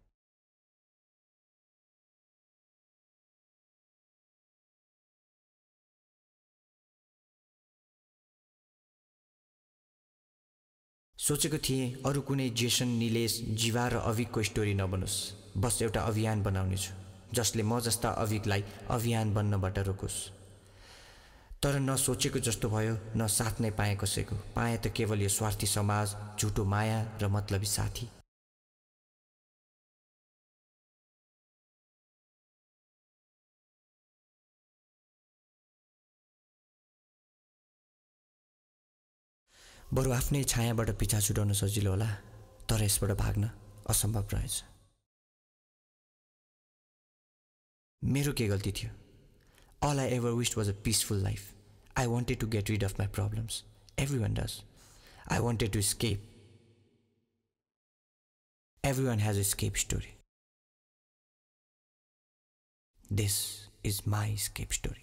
U: सोचेको थिएँ अरू कुनै जेसन, निलेश, जीवा र अविकको स्टोरी नबनोस्, बस एउटा अभियान बनाउने छु जसले म जस्ता अविकलाई अभियान बन्नबाट रोकोस्। तर न सोचेको जस्तो भयो, न साथ नै पाएँ कसैको। पाएँ त केवल यो स्वार्थी समाज, झुटो माया र मतलबी साथी। बरु आफ्नै छायाबाट पिछा छुटाउन सजिलो होला, तर यसबाट भाग्न असम्भव रहेछ। मेरो के गल्ती थियो? All I ever wished was a peaceful life. I wanted to get rid of my problems. Everyone does. I wanted to escape. Everyone has an escape story. This is my escape story.